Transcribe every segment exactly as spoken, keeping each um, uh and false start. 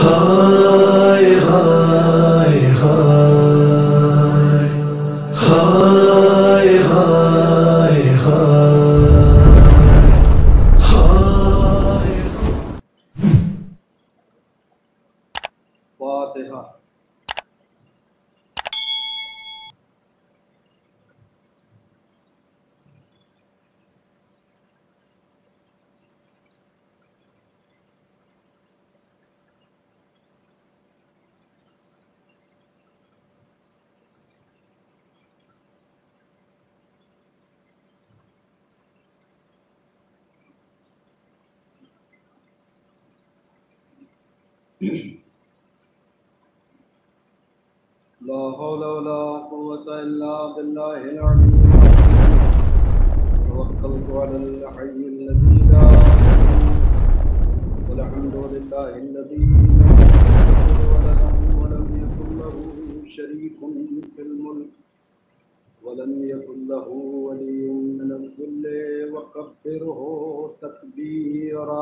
हाय हाय हाय हाय हाय हाय। फातिहा। ला हौला वला कुव्वता इल्ला बिल्लाहिल अलिय्यिल अज़ीम। तवक्कलतु अलल हय्यिल लज़ी ला यमूत वल हम्दु लिल्लाहि लज़ी लम यत्तखिज़ वलदन वलम यकुल लहू शरीकुन फिल मुल्क वलम यकुल लहू वलिय्युम मिनज़ ज़िल्लि वकब्बिरहु तकबीरा।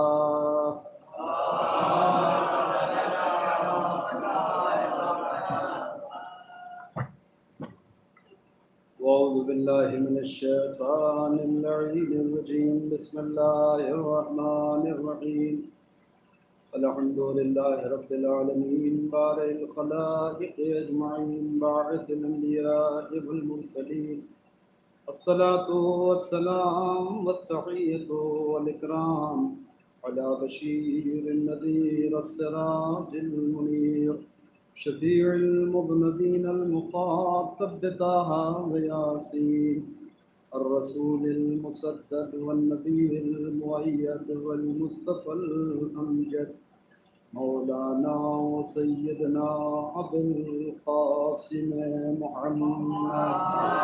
अऊज़ु बिल्लाहि मिनश शैतानिर रजीम। बिस्मिल्लाहिर रहमानिर रहीम। अल्हम्दुलिल्लाहि रब्बिल आलमीन बारिल खलाइक़ अजमईन बाइसिल अंबियाइ वल मुरसलीन। अस्सलातु वस्सलाम वत्तहिय्यतु वल इकराम अला बशीरिन नज़ीर अस्सिराजिल मुनीर शफीउल मुज़निबीन अल मुख़ातब बिताहा व यासीन अर्रसूलिल मुसद्दद वन नबील मुअय्यद वल मुस्तफ़ल अमजद मौलाना व सय्यदना अबुल क़ासिम मुहम्मद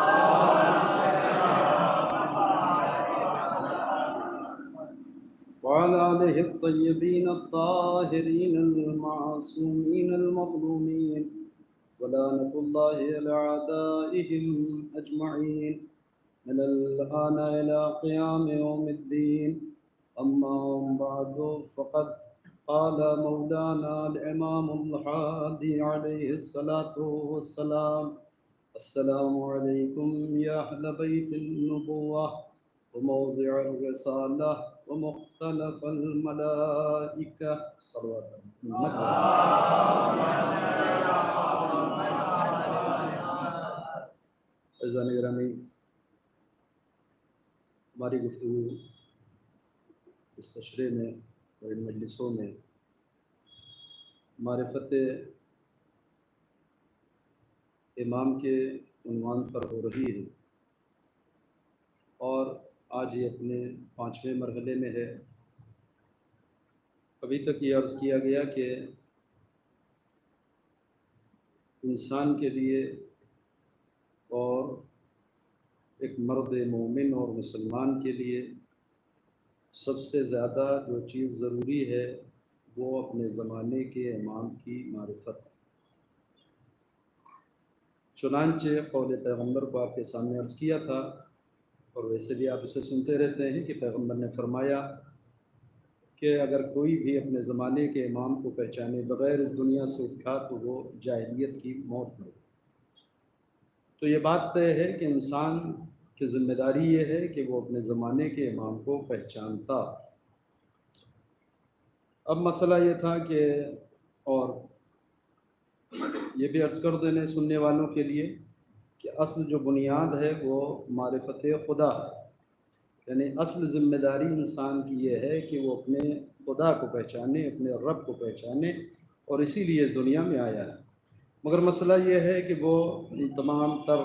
वअला आलिहि अत्तय्यबीन अत्ताहिरीन अल-मासूमीन अल-मज़लूमीन वलानतुल्लाहि अला अदाइहिम अजमईन मिनल आना इला क़ियाम यौमिद्दीन। अम्मा बअदु फ़क़द क़ाल मौलाना अल-इमामुल हादी अलैहिस्सलातु वस्सलाम। अस्सलामु अलैकुम या अहल बैतिन नबुव्वह व मौज़िअर रिसालह व मुख्तलफ़ल मलाइका। अज़ीज़ान गिरामी, हमारी गुफ्तगू इस तशरीह में और इन मजलिसों में मारिफत इमाम के उन्वान पर हो रही है और आज ये अपने पाँचवें मरहले में है। अभी तक ये अर्ज़ किया गया कि इंसान के लिए और एक मर्द मोमिन और मुसलमान के लिए सबसे ज़्यादा जो चीज़ ज़रूरी है वो अपने ज़माने के इमाम की मारिफत है। चुनांचे कौल पैगम्बर को आपके सामने अर्ज़ किया था और वैसे भी आप इसे सुनते रहते हैं कि पैगम्बर ने फरमाया कि अगर कोई भी अपने ज़माने के इमाम को पहचाने बग़ैर इस दुनिया से उठा तो वो जाहिलियत की मौत में। तो ये बात तय है कि इंसान की ज़िम्मेदारी ये है कि वो अपने ज़माने के इमाम को पहचानता। अब मसला ये था कि और ये भी अर्ज़ कर देने सुनने वालों के लिए कि असल जो बुनियाद है वो मारिफत खुदा है। यानी असल ज़िम्मेदारी इंसान की ये है कि वो अपने खुदा को पहचाने, अपने रब को पहचाने और इसीलिए इस दुनिया में आया है। मगर मसला ये है कि वो इन तमाम तर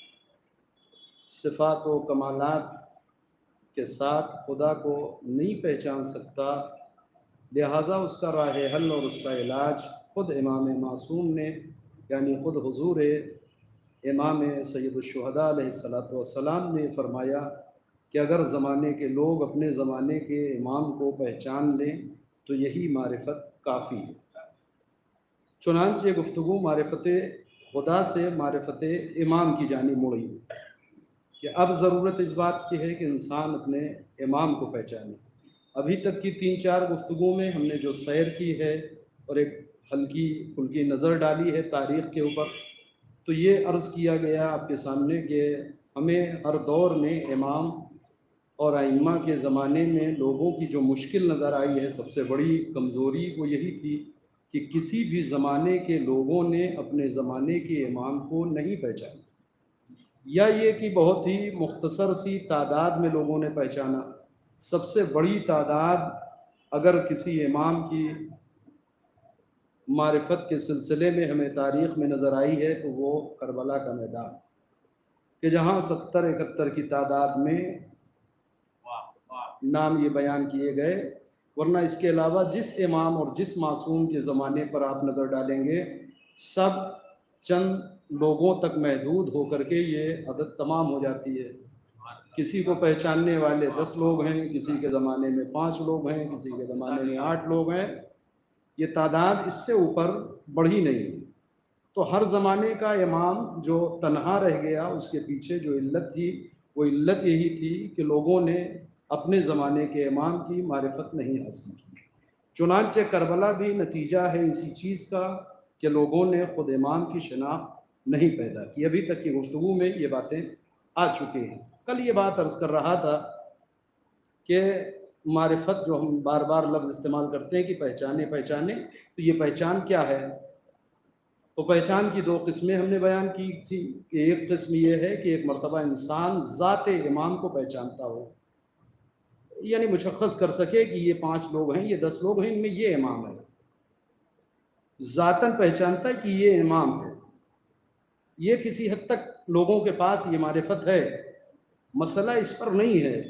सिफ़ात व कमालात के साथ खुदा को नहीं पहचान सकता, लिहाजा उसका राह हल और उसका इलाज ख़ुद इमाम मासूम ने यानी ख़ुद हुज़ूर इमाम सय्यदुश्शुहदा अलैहिस्सलातु वस्सलाम ने फरमाया कि अगर ज़माने के लोग अपने ज़माने के इमाम को पहचान लें तो यही मारिफत काफ़ी है। चुनांचे गुफ्तगू मारिफत खुदा से मारिफत इमाम की जानिब मुड़ी कि अब ज़रूरत इस बात की है कि इंसान अपने इमाम को पहचाने। अभी तक की तीन चार गुफ्तगू में हमने जो सैर की है और एक हल्की फुल्की नज़र डाली है तारीख़ के ऊपर, तो ये अर्ज़ किया गया आपके सामने कि हमें हर दौर में इमाम और आइम्मा के ज़माने में लोगों की जो मुश्किल नज़र आई है, सबसे बड़ी कमज़ोरी वो यही थी कि किसी भी ज़माने के लोगों ने अपने ज़माने के इमाम को नहीं पहचाना, या ये कि बहुत ही मुख्तसर सी तादाद में लोगों ने पहचाना। सबसे बड़ी तादाद अगर किसी इमाम की मारिफत के सिलसिले में हमें तारीख़ में नज़र आई है तो वो करबला का मैदान, कि जहाँ सत्तर इकहत्तर की तादाद में नाम ये बयान किए गए। वरना इसके अलावा जिस इमाम और जिस मासूम के ज़माने पर आप नज़र डालेंगे, सब चंद लोगों तक महदूद होकर के ये अदद तमाम हो जाती है। किसी को पहचानने वाले दस लोग हैं, किसी के ज़माने में पाँच लोग हैं, किसी के ज़माने में आठ लोग हैं। ये तादाद इससे ऊपर बढ़ी नहीं। तो हर ज़माने का इमाम जो तन्हा रह गया, उसके पीछे जो इल्लत थी वो इल्लत यही थी कि लोगों ने अपने ज़माने के इमाम की मारिफत नहीं हासिल की। चुनांचे करबला भी नतीजा है इसी चीज़ का कि लोगों ने ख़ुद इमाम की शनाख्त नहीं पैदा की। अभी तक की गुफ्तगू में ये बातें आ चुकी हैं। कल ये बात अर्ज़ कर रहा था कि मारिफत जो हम बार बार लफ्ज़ इस्तेमाल करते हैं कि पहचाने पहचाने, तो ये पहचान क्या है? तो पहचान की दो किस्में हमने बयान की थी कि एक किस्म ये है कि एक मरतबा इंसान ज़ात इमाम को पहचानता हो, यानी मुशख़्ख़स कर सके कि ये पाँच लोग हैं, ये दस लोग हैं, इनमें ये इमाम है। ज़ातन पहचानता है कि ये इमाम है। ये किसी हद तक लोगों के पास ये मारिफत है। मसला इस पर नहीं है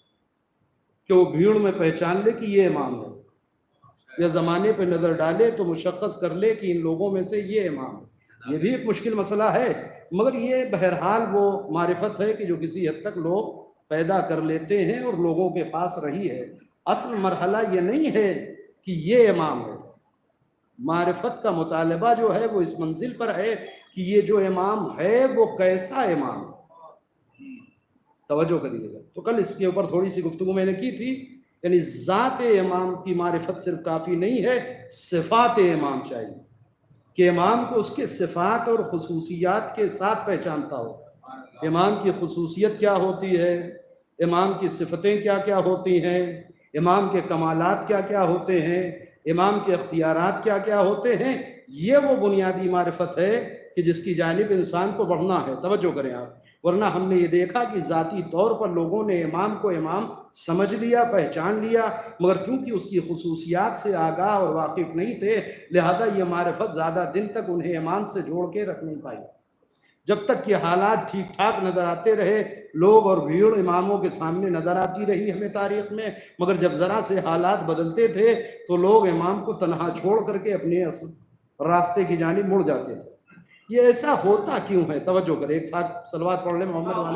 कि वो भीड़ में पहचान ले कि ये इमाम है, या ज़माने पे नज़र डाले तो मुशख़्ख़स कर ले कि इन लोगों में से ये इमाम है। ये भी एक मुश्किल मसला है, मगर ये बहरहाल वो मारिफत है कि जो किसी हद तक लोग पैदा कर लेते हैं और लोगों के पास रही है। असल मरहला ये नहीं है कि ये इमाम है। मारिफत का मुतालबा जो है वो इस मंजिल पर है कि ये जो इमाम है वो कैसा इमाम है। तवज्जो करिएगा। तो कल इसके ऊपर थोड़ी सी गुफ्तगू मैंने की थी, यानी ज़ात इमाम की मारिफत सिर्फ काफ़ी नहीं है, सिफ़ात इमाम चाहिए कि इमाम को उसके सिफ़ात और खुसूसियात के साथ पहचानता हो। इमाम की खुसूसियत क्या होती है, इमाम की सिफ़तें क्या क्या होती हैं, इमाम के कमालात क्या क्या होते हैं, इमाम के अख्तियारात क्या क्या होते हैं। ये वो बुनियादी मारिफत है कि जिसकी जानिब इंसान को बढ़ना है। तवज्जो करें आप। वरना हमने ये देखा कि ज़ाती तौर पर लोगों ने इमाम को इमाम समझ लिया, पहचान लिया, मगर चूँकि उसकी खुसूसियात से आगाह और वाकिफ़ नहीं थे, लिहाजा ये मारिफत ज़्यादा दिन तक उन्हें इमाम से जोड़ के रख नहीं पाई। जब तक कि हालात ठीक ठाक नज़र आते रहे, लोग और भीड़ इमामों के सामने नज़र आती रही हमें तारीख़ में, मगर जब ज़रा से हालात बदलते थे तो लोग इमाम को तन्हा छोड़ करके अपने रास्ते की जानिब मुड़ जाते थे। ये ऐसा होता क्यों है? तवज्जो करें, एक साथ सलवात पढ़ लें मोहम्मद वाले।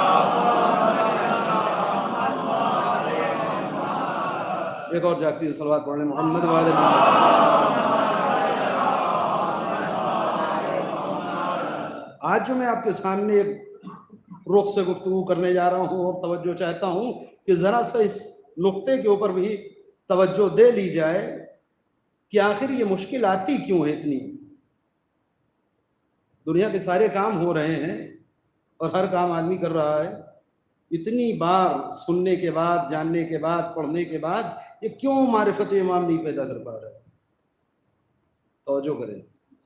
एक और जाती है सलवात पढ़ लें मोहम्मद वाले। आज जो मैं आपके सामने एक रुख से गुफ्तगू करने जा रहा हूँ और तवज्जो चाहता हूँ कि ज़रा सा इस नुक्ते के ऊपर भी तवज्जो दे ली जाए कि आखिर ये मुश्किल आती क्यों है इतनी। दुनिया के सारे काम हो रहे हैं और हर काम आदमी कर रहा है, इतनी बार सुनने के बाद, जानने के बाद, पढ़ने के बाद ये क्यों मारिफत इमाम नहीं पैदा कर पा रहा है? तवज्जो करें,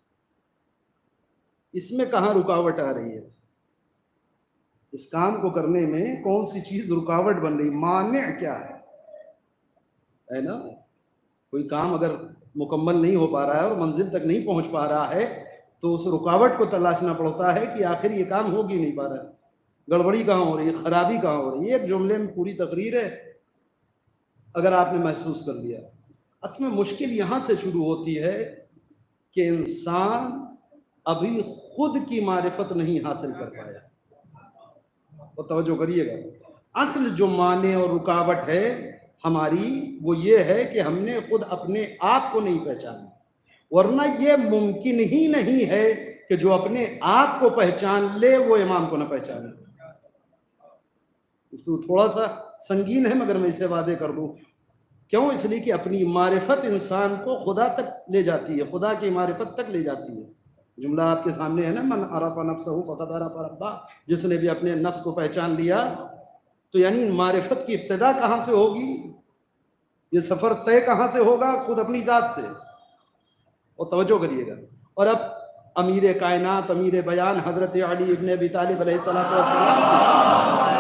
इसमें कहाँ रुकावट आ रही है? इस काम को करने में कौन सी चीज़ रुकावट बन रही, माने क्या है? है ना, कोई काम अगर मुकम्मल नहीं हो पा रहा है और मंजिल तक नहीं पहुंच पा रहा है तो उस रुकावट को तलाशना पड़ता है कि आखिर ये काम हो क्यों नहीं पा रहा है, गड़बड़ी कहाँ हो रही है, खराबी कहाँ हो रही है। एक जुमले में पूरी तकरीर है अगर आपने महसूस कर लिया। असल में मुश्किल यहाँ से शुरू होती है कि इंसान अभी खुद की मारिफत नहीं हासिल कर पाया। तो तवज्जो करिएगा, असल जो माने और रुकावट है हमारी वो ये है कि हमने खुद अपने आप को नहीं पहचाना। वरना ये मुमकिन ही नहीं है कि जो अपने आप को पहचान ले वो इमाम को न पहचाने। तो थोड़ा सा संगीन है मगर मैं इसे वादे कर दूं, क्यों? इसलिए कि अपनी मारिफत इंसान को खुदा तक ले जाती है, खुदा की मारिफत तक ले जाती है। जुमला आपके सामने है ना, मन अरफ़ नफ्सहु फ़क़द अरफ़ रब्बह, जिसने भी अपने नफ्स को पहचान लिया। तो यानी मारिफत की इब्तिदा कहाँ से होगी? ये सफ़र तय कहाँ से होगा? खुद अपनी ज़ात से। और तवज्जो करिएगा। और अब अमीर कायनात, अमीर बयान हज़रत अली इब्न अबी तालिब अलैहिस्सलातु वस्सलाम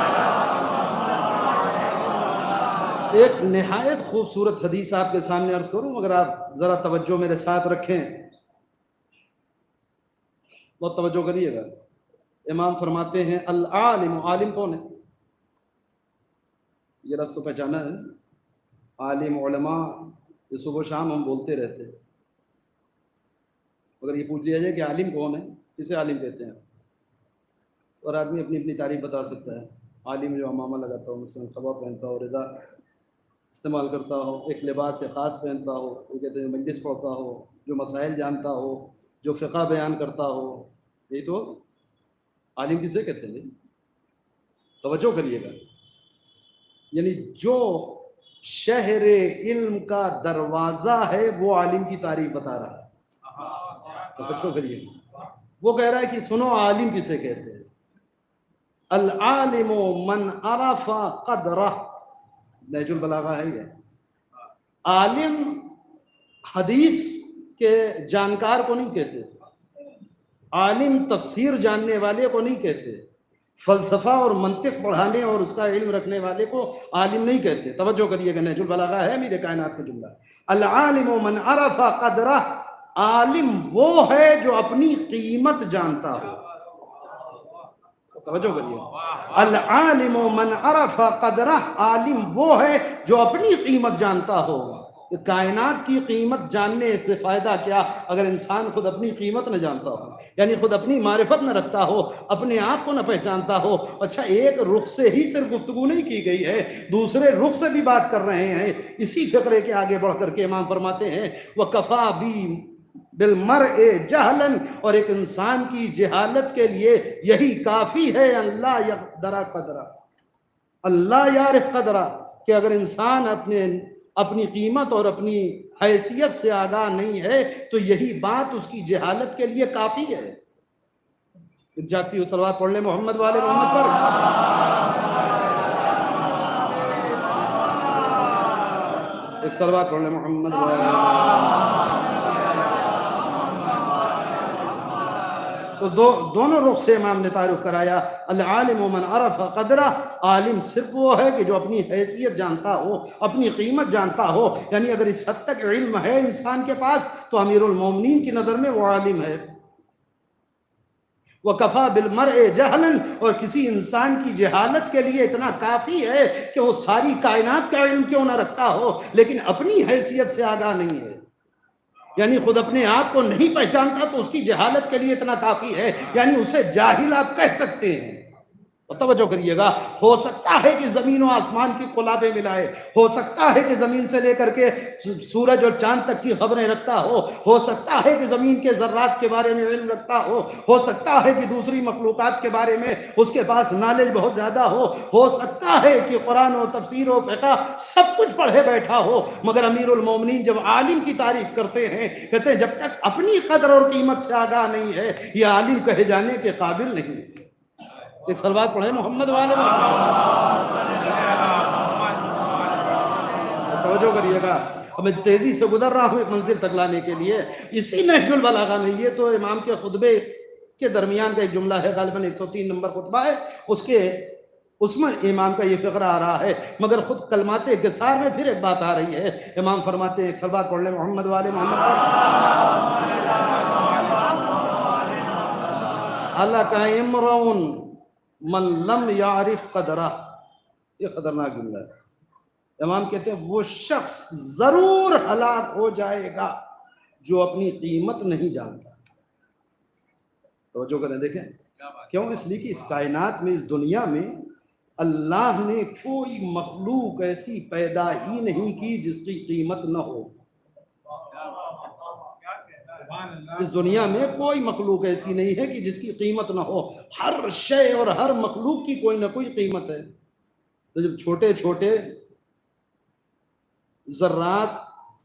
एक निहायत खूबसूरत हदीस आपके सामने अर्ज करूं, मगर आप ज़रा तवज्जो मेरे साथ रखें, बहुत तवज्जो करिएगा। इमाम फरमाते हैं अल आलिम, आलिम कौन है? ये लफ्ज़ तो पहचाना है, आलिम उलमा, ये सुबह शाम हम बोलते रहते हैं। अगर ये पूछ लिया जाए कि आलिम कौन है, किसे आलिम कहते हैं, और आदमी अपनी अपनी तारीफ बता सकता है। आलिम जो अमामा लगाता हो, मुस्लिम खबा पहनता हो, रिदा इस्तेमाल करता हो, एक लिबास ख़ास पहनता हो, वो कहते हैं मजलिस पढ़ता हो, जो मसाइल जानता हो, जो फ़िक़्ह बयान करता हो, यही तो आलिम किसे कहते हैं? तवज्जो करिएगा। यानी जो शहर इल्म का दरवाज़ा है वो आलिम की तारीफ बता रहा है। तवज्जो करिएगा। वो कह रहा है कि सुनो आलिम किसे कहते हैं। अल आलिमु मन अरफ़ा क़द्रह, नहजुल बलागा है ये। आलिम हदीस के जानकार को नहीं कहते, आलिम तफसीर जानने वाले को नहीं कहते, फ़लसफ़ा और मंतिक पढ़ाने और उसका इल्म रखने वाले को आलिम नहीं कहते। तवज्जो करिएगा, नहजुल बलागा है मेरे कायनात का जुमला। अल आलिमु मन अरफ़ा क़द्रह, आलिम वो है जो अपनी कीमत जानता हो। तवज्जो करिए, अल आलिमु मन अरफ़ा क़द्रह, आलिम वो है जो अपनी कीमत जानता हो। कायनात की कीमत जानने से फ़ायदा क्या अगर इंसान खुद अपनी कीमत न जानता हो, यानी खुद अपनी मारिफत न रखता हो, अपने आप को न पहचानता हो। अच्छा, एक रुख से ही सिर्फ गुफ्तगू नहीं की गई है, दूसरे रुख से भी बात कर रहे हैं। इसी फ़िक्रे के आगे बढ़ करके इमाम फरमाते हैं व कफ़ा बी बिल मर्ए जहलन, और एक इंसान की जहालत के लिए यही काफ़ी है अल्लाह यक़दरा क़दरा, अल्लाह यारिफ़ क़दरा, कि अगर इंसान अपने अपनी कीमत और अपनी हैसियत से आगाह नहीं है तो यही बात उसकी जहालत के लिए काफ़ी है। जाती हो सलवात पढ़ ले मोहम्मद वाले मोहम्मद पर। एक सलवात पढ़ ले मोहम्मद वाले। तो दो दोनों रुख से इमाम ने तारुफ कराया। अल आलिम मन अरफ़ क़द्रा, आलिम सिर्फ वो है कि जो अपनी हैसियत जानता हो, अपनी कीमत जानता हो। यानी अगर इस हद तक इल्म है इंसान के पास तो अमीरुल मोमिनीन की नज़र में वो आलिम है। व कफ़ा बिल मर्ए जहलन, और किसी इंसान की जहालत के लिए इतना काफ़ी है कि वो सारी कायनात का इल्म क्यों ना रखता हो लेकिन अपनी हैसियत से आगाह नहीं है, यानी खुद अपने आप को नहीं पहचानता, तो उसकी जहालत के लिए इतना काफ़ी है, यानी उसे जाहिल आप कह सकते हैं। और तवज्जो करिएगा, हो सकता है कि ज़मीन और आसमान की खुलाबे मिलाए, हो सकता है कि ज़मीन से लेकर के सूरज और चांद तक की खबरें रखता हो हो सकता है कि ज़मीन के ज़र्रात के बारे में इल्म रखता हो हो सकता है कि दूसरी मखलूक़ात के बारे में उसके पास नॉलेज बहुत ज़्यादा हो हो सकता है कि कुरान और तफसीर और फ़िक़्ह सब कुछ पढ़े बैठा हो, मगर अमीरुल मोमिनीन जब आलिम की तारीफ़ करते हैं, कहते हैं जब तक अपनी कदर और कीमत से आगाह नहीं है ये आलिम कहे जाने के काबिल नहीं। एक सलवात पढ़े मोहम्मद वाले। तवज्जो करिएगा, अब मैं तेजी से गुजर रहा हूँ एक मंजिल तक लाने के लिए। इसी नहजुल बलागा में, ये तो इमाम के खुतबे के दरमियान का एक जुमला है, गालिबन एक सौ तीन नंबर खुतबा है, उसके उसमें इमाम का ये फ़िक्रा आ रहा है, मगर खुद कलमाते गिसार में फिर एक बात आ रही है। इमाम फरमाते हैं, एक सलवात पढ़ ले मोहम्मद वाले मोहम्मद। अल्लाह का इमरान मन लम यारिफ कदरा, ये खतरनाक जुमला है। इमाम कहते हैं वो शख्स जरूर हलाक हो जाएगा जो अपनी कीमत नहीं जानता। तो जो करें देखें क्यों, इसलिए कि इस कायनात में, इस दुनिया में अल्लाह ने कोई मखलूक ऐसी पैदा ही नहीं की जिसकी कीमत न हो। इस दुनिया में कोई मखलूक ऐसी नहीं है कि जिसकी कीमत ना हो। हर शय और हर मखलूक की कोई ना कोई कीमत है। तो जब छोटे छोटे ज़र्रात,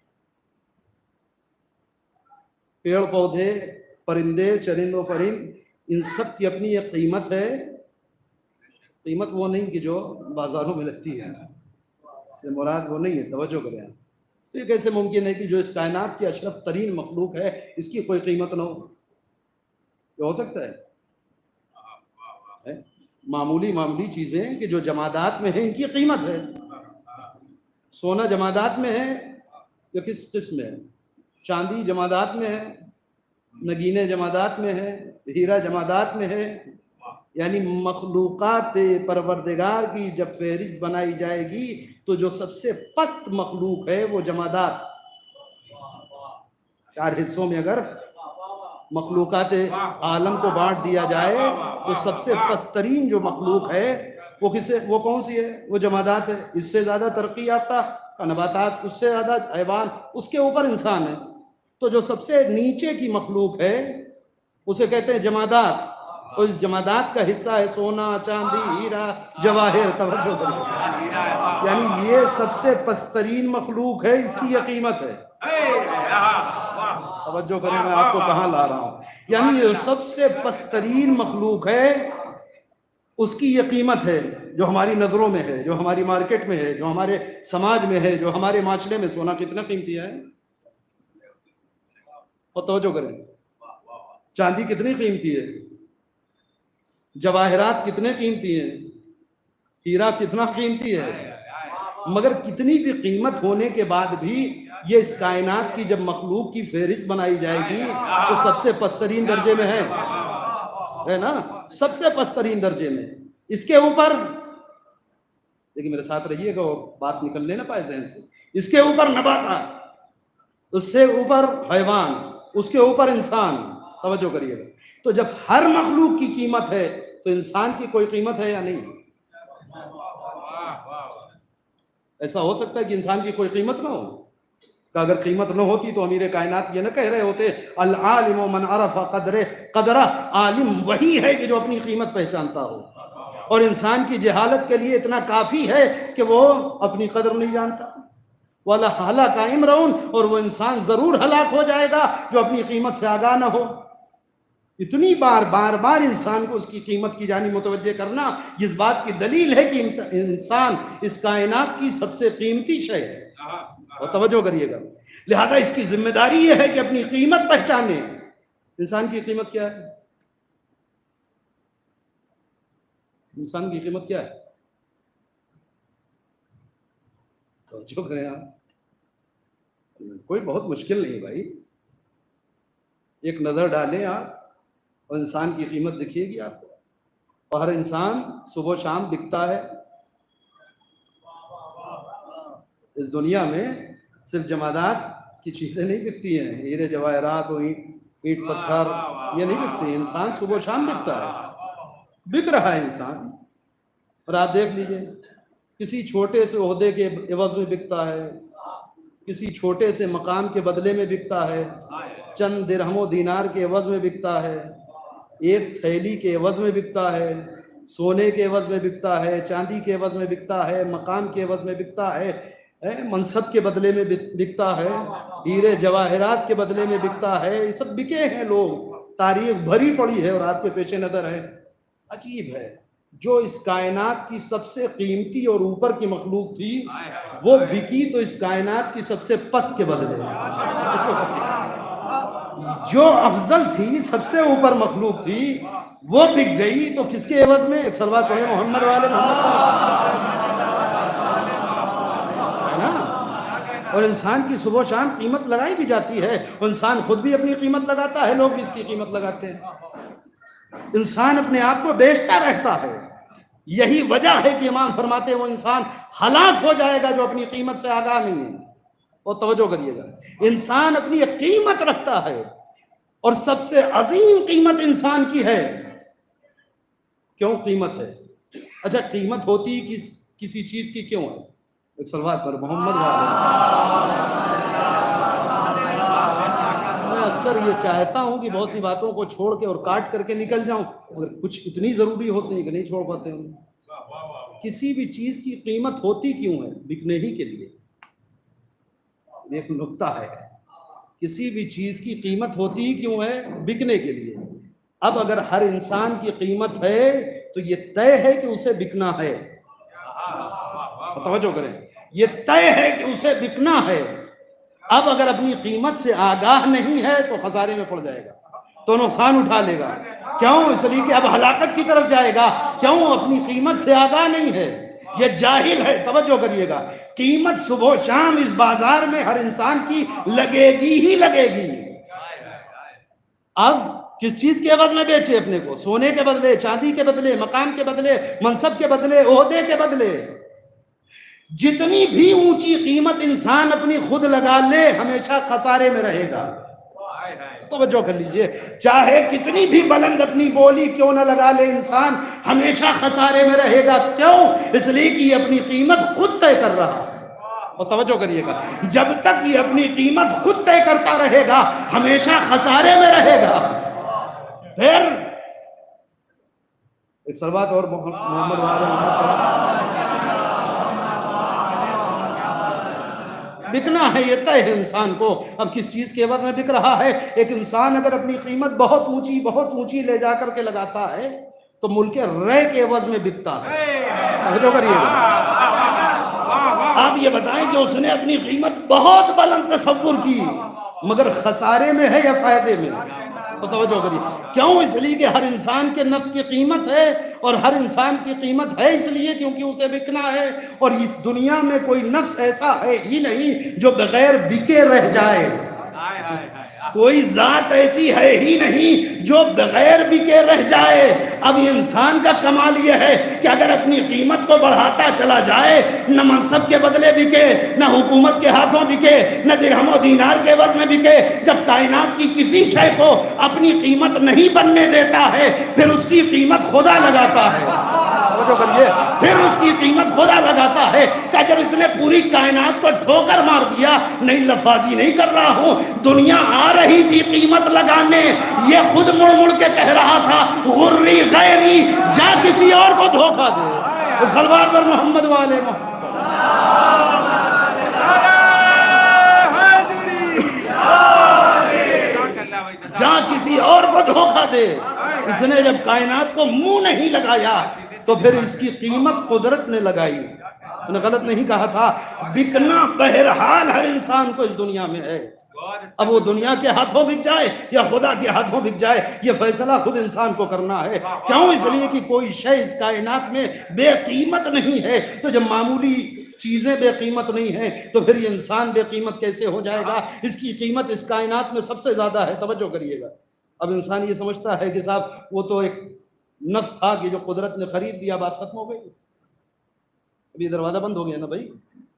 पेड़ पौधे, परिंदे, चरिंद व परिंद, इन सब की अपनी एक कीमत है। कीमत वो नहीं कि जो बाज़ारों में लगती है, से मुराद वो नहीं है, तवज्जो करें आप। तो ये कैसे मुमकिन है कि जो इस कायनात की अशरफ तरीन मखलूक है इसकी कोई कीमत ना हो? ये हो सकता है? है? मामूली मामूली चीज़ें कि जो जमादात में है इनकी कीमत है। सोना जमादात में है या किस किस्म में है? चांदी जमादात में है, नगीने जमादात में है, हीरा जमादात में है। यानी मखलूक़ात परवरदिगार की जब फहरिस्त बनाई जाएगी तो जो सबसे पस्त मखलूक है वो जमादात, चार हिस्सों में अगर मखलूक़ात आलम को बांट दिया जाए तो सबसे पस्तरीन जो मखलूक है वो किसे वो कौन सी है? वो जमादात है। इससे ज़्यादा तरक्की याफ्ता नबातात, उससे ज़्यादा हैवान, उसके ऊपर इंसान है। तो जो सबसे नीचे की मखलूक है उसे कहते हैं जमादात। तो इस जमादात का हिस्सा है सोना, चांदी, हीरा, जवाहिर। तवज्जो करिए, यानी ये सबसे पस्तरीन मखलूक है, इसकी ये कीमत है। तवज्जो करें, मैं आपको कहाँ ला रहा हूँ। यानी ये सबसे पस्तरीन मखलूक है, उसकी ये कीमत है जो हमारी नज़रों में है, जो हमारी मार्केट में है, जो हमारे समाज में है, जो हमारे माशरे में। सोना कितना कीमती है, और तवज्जो करें, चांदी कितनी कीमती है, जवाहरात कितने कीमती हैं, हीरा कितना कीमती है। मगर कितनी भी कीमत होने के बाद भी ये इस कायनात की जब मखलूक की फहरिस्त बनाई जाएगी तो सबसे पस्तरीन दर्जे में है, है ना, सबसे पस्तरीन दर्जे में। इसके ऊपर देखिए, मेरे साथ रहिएगा, वो बात निकलने ना पाए जहन से। इसके ऊपर नबातात, उससे ऊपर हैवान, उसके ऊपर इंसान। तवज्जो करिएगा। तो जब हर मखलूक की कीमत है तो इंसान की कोई कीमत है या नहीं? ऐसा हो सकता है कि इंसान की कोई कीमत ना हो? कि अगर कीमत न होती तो अमीर कायनात ये न कह रहे होते अल आलिम मन अरफ़ क़द्रे क़द्रा, आलिम वही है कि जो अपनी कीमत पहचानता हो, और इंसान की जहालत के लिए इतना काफ़ी है कि वो अपनी कदर नहीं जानता। वाला हलाका इमरून, और वो इंसान ज़रूर हलाक हो जाएगा जो अपनी कीमत से आगाह ना हो। इतनी बार बार बार इंसान को उसकी कीमत की जानी मुतवज्जे करना इस बात की दलील है कि इंसान इस कायनात की सबसे कीमती शय है। और तवज्जो करिएगा, लिहाजा इसकी जिम्मेदारी यह है कि अपनी कीमत पहचाने। इंसान की कीमत क्या है? इंसान की कीमत क्या है? तवज्जो करें आप, कोई बहुत मुश्किल नहीं भाई। एक नज़र डालें आप और इंसान की कीमत दिखिएगी आपको। और हर इंसान सुबह शाम बिकता है। इस दुनिया में सिर्फ जमादात की चीज़ें नहीं बिकती हैं, हीरे जवाहरात और ईंट पत्थर ये नहीं बिकती। इंसान सुबह शाम बिकता है, बिक रहा है इंसान। और आप देख लीजिए, किसी छोटे से ओहदे के एवज़ में बिकता है, किसी छोटे से मकाम के बदले में बिकता है, चंद दिरहमो दीनार के एवज़ में बिकता है, एक थैली के एवज़ में बिकता है, सोने के एवज़ में बिकता है, चांदी के एवज़ में बिकता है, मकाम के एवज़ में बिकता है, है मनसब के बदले में बिकता है, हीरे जवाहरात के बदले में बिकता है। ये सब बिके हैं लोग, तारीख भरी पड़ी है और आपके पेश नज़र है। अजीब है, जो इस कायनात की सबसे कीमती और ऊपर की मखलूक थी वो बिकी तो इस कायनात की सबसे पस्त के बदले। जो अफजल थी, सबसे ऊपर मखलूक थी, वो बिक गई तो किसके एवज में? एक सलवात पढ़े मोहम्मद वाले मोहम्मद, है ना। और इंसान की सुबह शाम कीमत लगाई भी जाती है, और इंसान खुद भी अपनी कीमत लगाता है, लोग भी इसकी कीमत लगाते हैं। इंसान अपने आप को बेचता रहता है। यही वजह है कि इमाम फरमाते हैं वो इंसान हलाक हो जाएगा जो अपनी कीमत से आगाह नहीं है। और तवज्जो करिएगा, इंसान अपनी एक कीमत रखता है और सबसे अजीम कीमत इंसान की है। क्यों कीमत है? अच्छा, कीमत होती किस किसी चीज की क्यों है? एक सलवात पर मोहम्मद मैं अक्सर ये चाहता हूं कि बहुत सी बातों को छोड़ के और काट करके निकल जाऊं, मगर कुछ इतनी जरूरी होती है कि नहीं छोड़ पाते हम। किसी भी चीज की कीमत होती क्यों है? बिकने ही के लिए। एक नुक्ता है, किसी भी चीज़ की कीमत होती ही क्यों है? बिकने के लिए। अब अगर हर इंसान की कीमत है तो ये तय है कि उसे बिकना है। तवज्जो करें, ये तय है कि उसे बिकना है। अब अगर अपनी कीमत से आगाह नहीं है तो खसारे में पड़ जाएगा, तो नुकसान उठा लेगा। क्यों? इसलिए कि अब हलाकत की तरफ जाएगा। क्यों? अपनी कीमत से आगाह नहीं है, ये जाहिल है। तवज्जो करिएगा, कीमत सुबह शाम इस बाजार में हर इंसान की लगेगी ही लगेगी। अब किस चीज के एवज में बेचे अपने को? सोने के बदले, चांदी के बदले, मकाम के बदले, मनसब के बदले, ओहदे के बदले। जितनी भी ऊंची कीमत इंसान अपनी खुद लगा ले हमेशा खसारे में रहेगा। तवज्जो कर लीजिए, चाहे कितनी भी बुलंद अपनी बोली क्यों न लगा ले इंसान, हमेशा खसारे में रहेगा। क्यों? इसलिए कि ये अपनी कीमत खुद तय कर रहा है। और तवज्जो करिएगा, जब तक ये अपनी कीमत खुद तय करता रहेगा हमेशा खसारे में रहेगा। फिर एक सलवात और मोहम्मद बिकना है, ये तय है इंसान को। अब किस चीज के एवज में बिक रहा है? एक इंसान अगर अपनी कीमत बहुत ऊंची बहुत ऊंची ले जाकर के लगाता है तो मुल्क रे के एवज में बिकता है। समझो करिएगा, आप ये बताएं कि उसने अपनी कीमत बहुत बुलंद तसव्वुर की मगर खसारे में है या फायदे में? तो तवज्जो करिए, क्यों? इसलिए कि हर इंसान के नफ्स की कीमत है, और हर इंसान की कीमत है इसलिए क्योंकि उसे बिकना है। और इस दुनिया में कोई नफ्स ऐसा है ही नहीं जो बगैर बिके रह जाए। कोई जात ऐसी है ही नहीं जो बगैर बिके रह जाए। अब इंसान का कमाल यह है कि अगर अपनी कीमत को बढ़ाता चला जाए, न मनसब के बदले बिके, न हुकूमत के हाथों बिके, न दिरहम दीनार के एवज में बिके। जब कायनात की किसी शय को अपनी कीमत नहीं बनने देता है फिर उसकी कीमत खुदा लगाता है। जो करिए, फिर उसकी कीमत खुदा लगाता है। क्या जब इसने पूरी कायनात को ठोकर मार दिया, नहीं लफाजी नहीं कर रहा हूं, दुनिया आ रही थी कीमत लगाने, ये खुद मुड़ मुड़ के कह रहा था गुर्री गैरी, जा किसी और को धोखा दे। तो सलवात पर मोहम्मद वाले जा किसी और को धोखा दे। इसने जब कायनात को मुंह नहीं लगाया तो फिर इसकी कीमत कुदरत ने लगाई। मैंने गलत नहीं कहा था, बिकना बहरहाल हर इंसान को इस दुनिया में है। अब वो दुनिया के हाथों बिक जाए या खुदा के हाथों बिक जाए, ये फैसला खुद इंसान को करना है। क्यों? इसलिए कि कोई शय इस कायनात में बेकीमत नहीं है। तो जब मामूली चीजें बेकीमत नहीं है तो फिर ये इंसान बेकीमत कैसे हो जाएगा? इसकी कीमत इस कायनात में सबसे ज्यादा है। तवज्जो करिएगा, अब इंसान ये समझता है कि साहब वो तो एक नफ्स था कि जो कुदरत ने खरीद लिया, बात खत्म हो गई। अभी दरवाजा बंद हो गया ना भाई।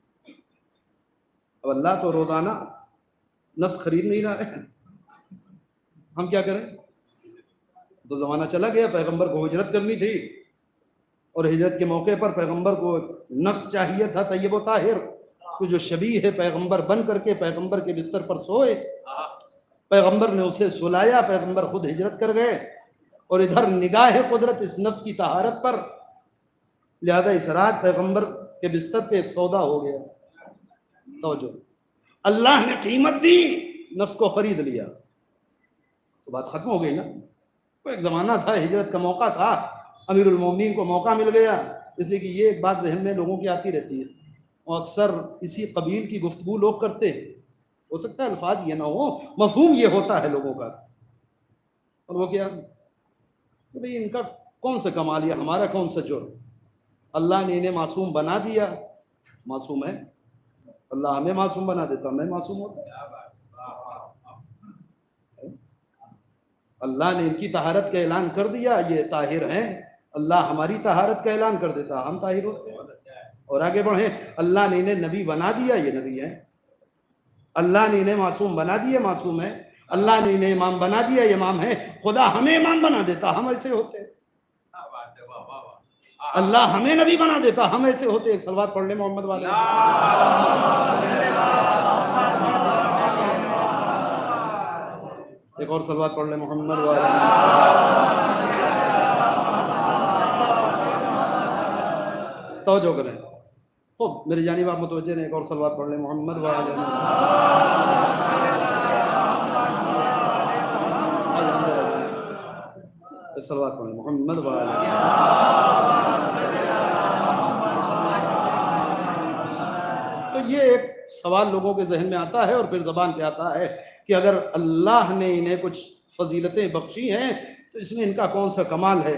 अब अल्लाह तो रोजाना नफ्स खरीद नहीं रहा है, हम क्या करें? तो जमाना चला गया, पैगंबर को हिजरत करनी थी और हिजरत के मौके पर पैगंबर को नफ्स चाहिए था तय्यब व ताहिर, तो जो शबीह है पैगंबर बन करके पैगंबर के बिस्तर पर सोए। पैगंबर ने उसे सुलाया, पैगंबर खुद हिजरत कर गए और इधर निगाह कुदरत इस नफ्स की तहारत पर, लिहाजा इस रात पैगंबर के बिस्तर पे एक सौदा हो गया। तो जो अल्लाह ने कीमत दी, नफ्स को खरीद लिया, तो बात खत्म हो गई ना। तो एक जमाना था, हिजरत का मौका था, अमीरुल मोमिनीन को मौका मिल गया। इसलिए कि ये एक बात जहन में लोगों की आती रहती है और अक्सर इसी कबील की गुफ्तगू लोग करते हैं। हो सकता है अल्फाज ये ना हो, मफहूम ये होता है लोगों का। और वो क्या, तो भाई इनका कौन सा कमाल है, हमारा कौन सा जुर्म? अल्लाह ने इन्हें मासूम बना दिया, मासूम है। अल्लाह हमें मासूम बना देता, मैं मासूम होता। अल्लाह ने इनकी तहारत का ऐलान कर दिया, ये ताहिर हैं। अल्लाह हमारी तहारत का ऐलान कर देता, हम ताहिर होते हैं। और आगे बढ़े, अल्लाह ने इन्हें नबी बना दिया, ये नबी है। अल्लाह ने इन्हें मासूम बना दिया, मासूम है। अल्लाह ने इन्हें इमाम बना दिया, इमाम है। खुदा हमें इमाम बना देता, हम ऐसे होते। अल्लाह हमें नबी बना देता, हम ऐसे होते। एक सलवात पढ़ ले मोहम्मद वाले। एक और सलवात पढ़ ले मोहम्मद वाले। तवज्जो करें खूब। मेरी जानिब आप मुतवज्जे हैं, एक और सलवात पढ़ लें मोहम्मद वाले सलवात पढ़ लें मोहम्मद वाले। तो ये एक सवाल लोगों के जहन में आता है और फिर ज़बान पे आता है कि अगर अल्लाह ने इन्हें कुछ फजीलतें बख्शी हैं तो इसमें इनका कौन सा कमाल है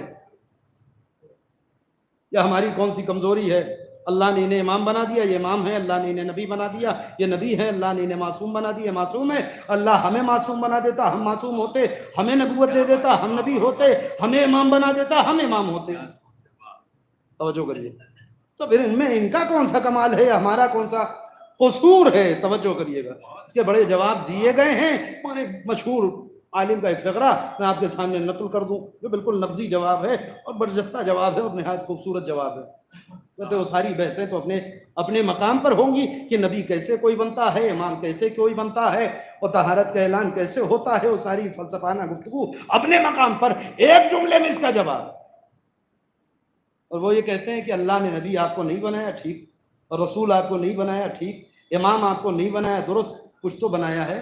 या हमारी कौन सी कमज़ोरी है। अल्लाह ने इन्हें इमाम बना दिया, ये इमाम है। अल्लाह ने इन्हें नबी बना दिया, ये नबी है। अल्लाह ने इन्हें मासूम बना दिया, मासूम है। अल्लाह हमें मासूम बना देता, हम मासूम होते। हमें नबूवत दे देता, हम नबी होते। हमें इमाम बना देता, हम इमाम होते। तवज्जो करिए। तो फिर इनमें इनका कौन सा कमाल है, हमारा कौन सा कसूर है? तवज्जो करिएगा। इसके बड़े जवाब दिए गए हैं और एक मशहूर आलिम का एक फ़क़रा मैं आपके सामने नक़ल कर दूं जो बिल्कुल लफ्ज़ी जवाब है और बरजस्ता जवाब है और निहायत खूबसूरत जवाब है। कहते वो सारी बहसें तो अपने अपने मकाम पर होंगी कि नबी कैसे कोई बनता है, इमाम कैसे कोई बनता है और तहारत का ऐलान कैसे होता है, वो सारी फ़लसफ़ाना गुफ्तगू अपने मकाम पर। एक जुमले में इसका जवाब, और वो ये कहते हैं कि अल्लाह ने नबी आपको नहीं बनाया, ठीक, और रसूल आपको नहीं बनाया, ठीक, इमाम आपको नहीं बनाया, दुरुस्त, कुछ तो बनाया है।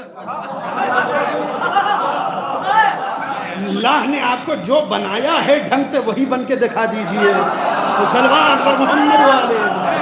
अल्लाह ने आपको जो बनाया है ढंग से वही बन के दिखा दीजिए। मुसलमान पर मोहम्मद वाले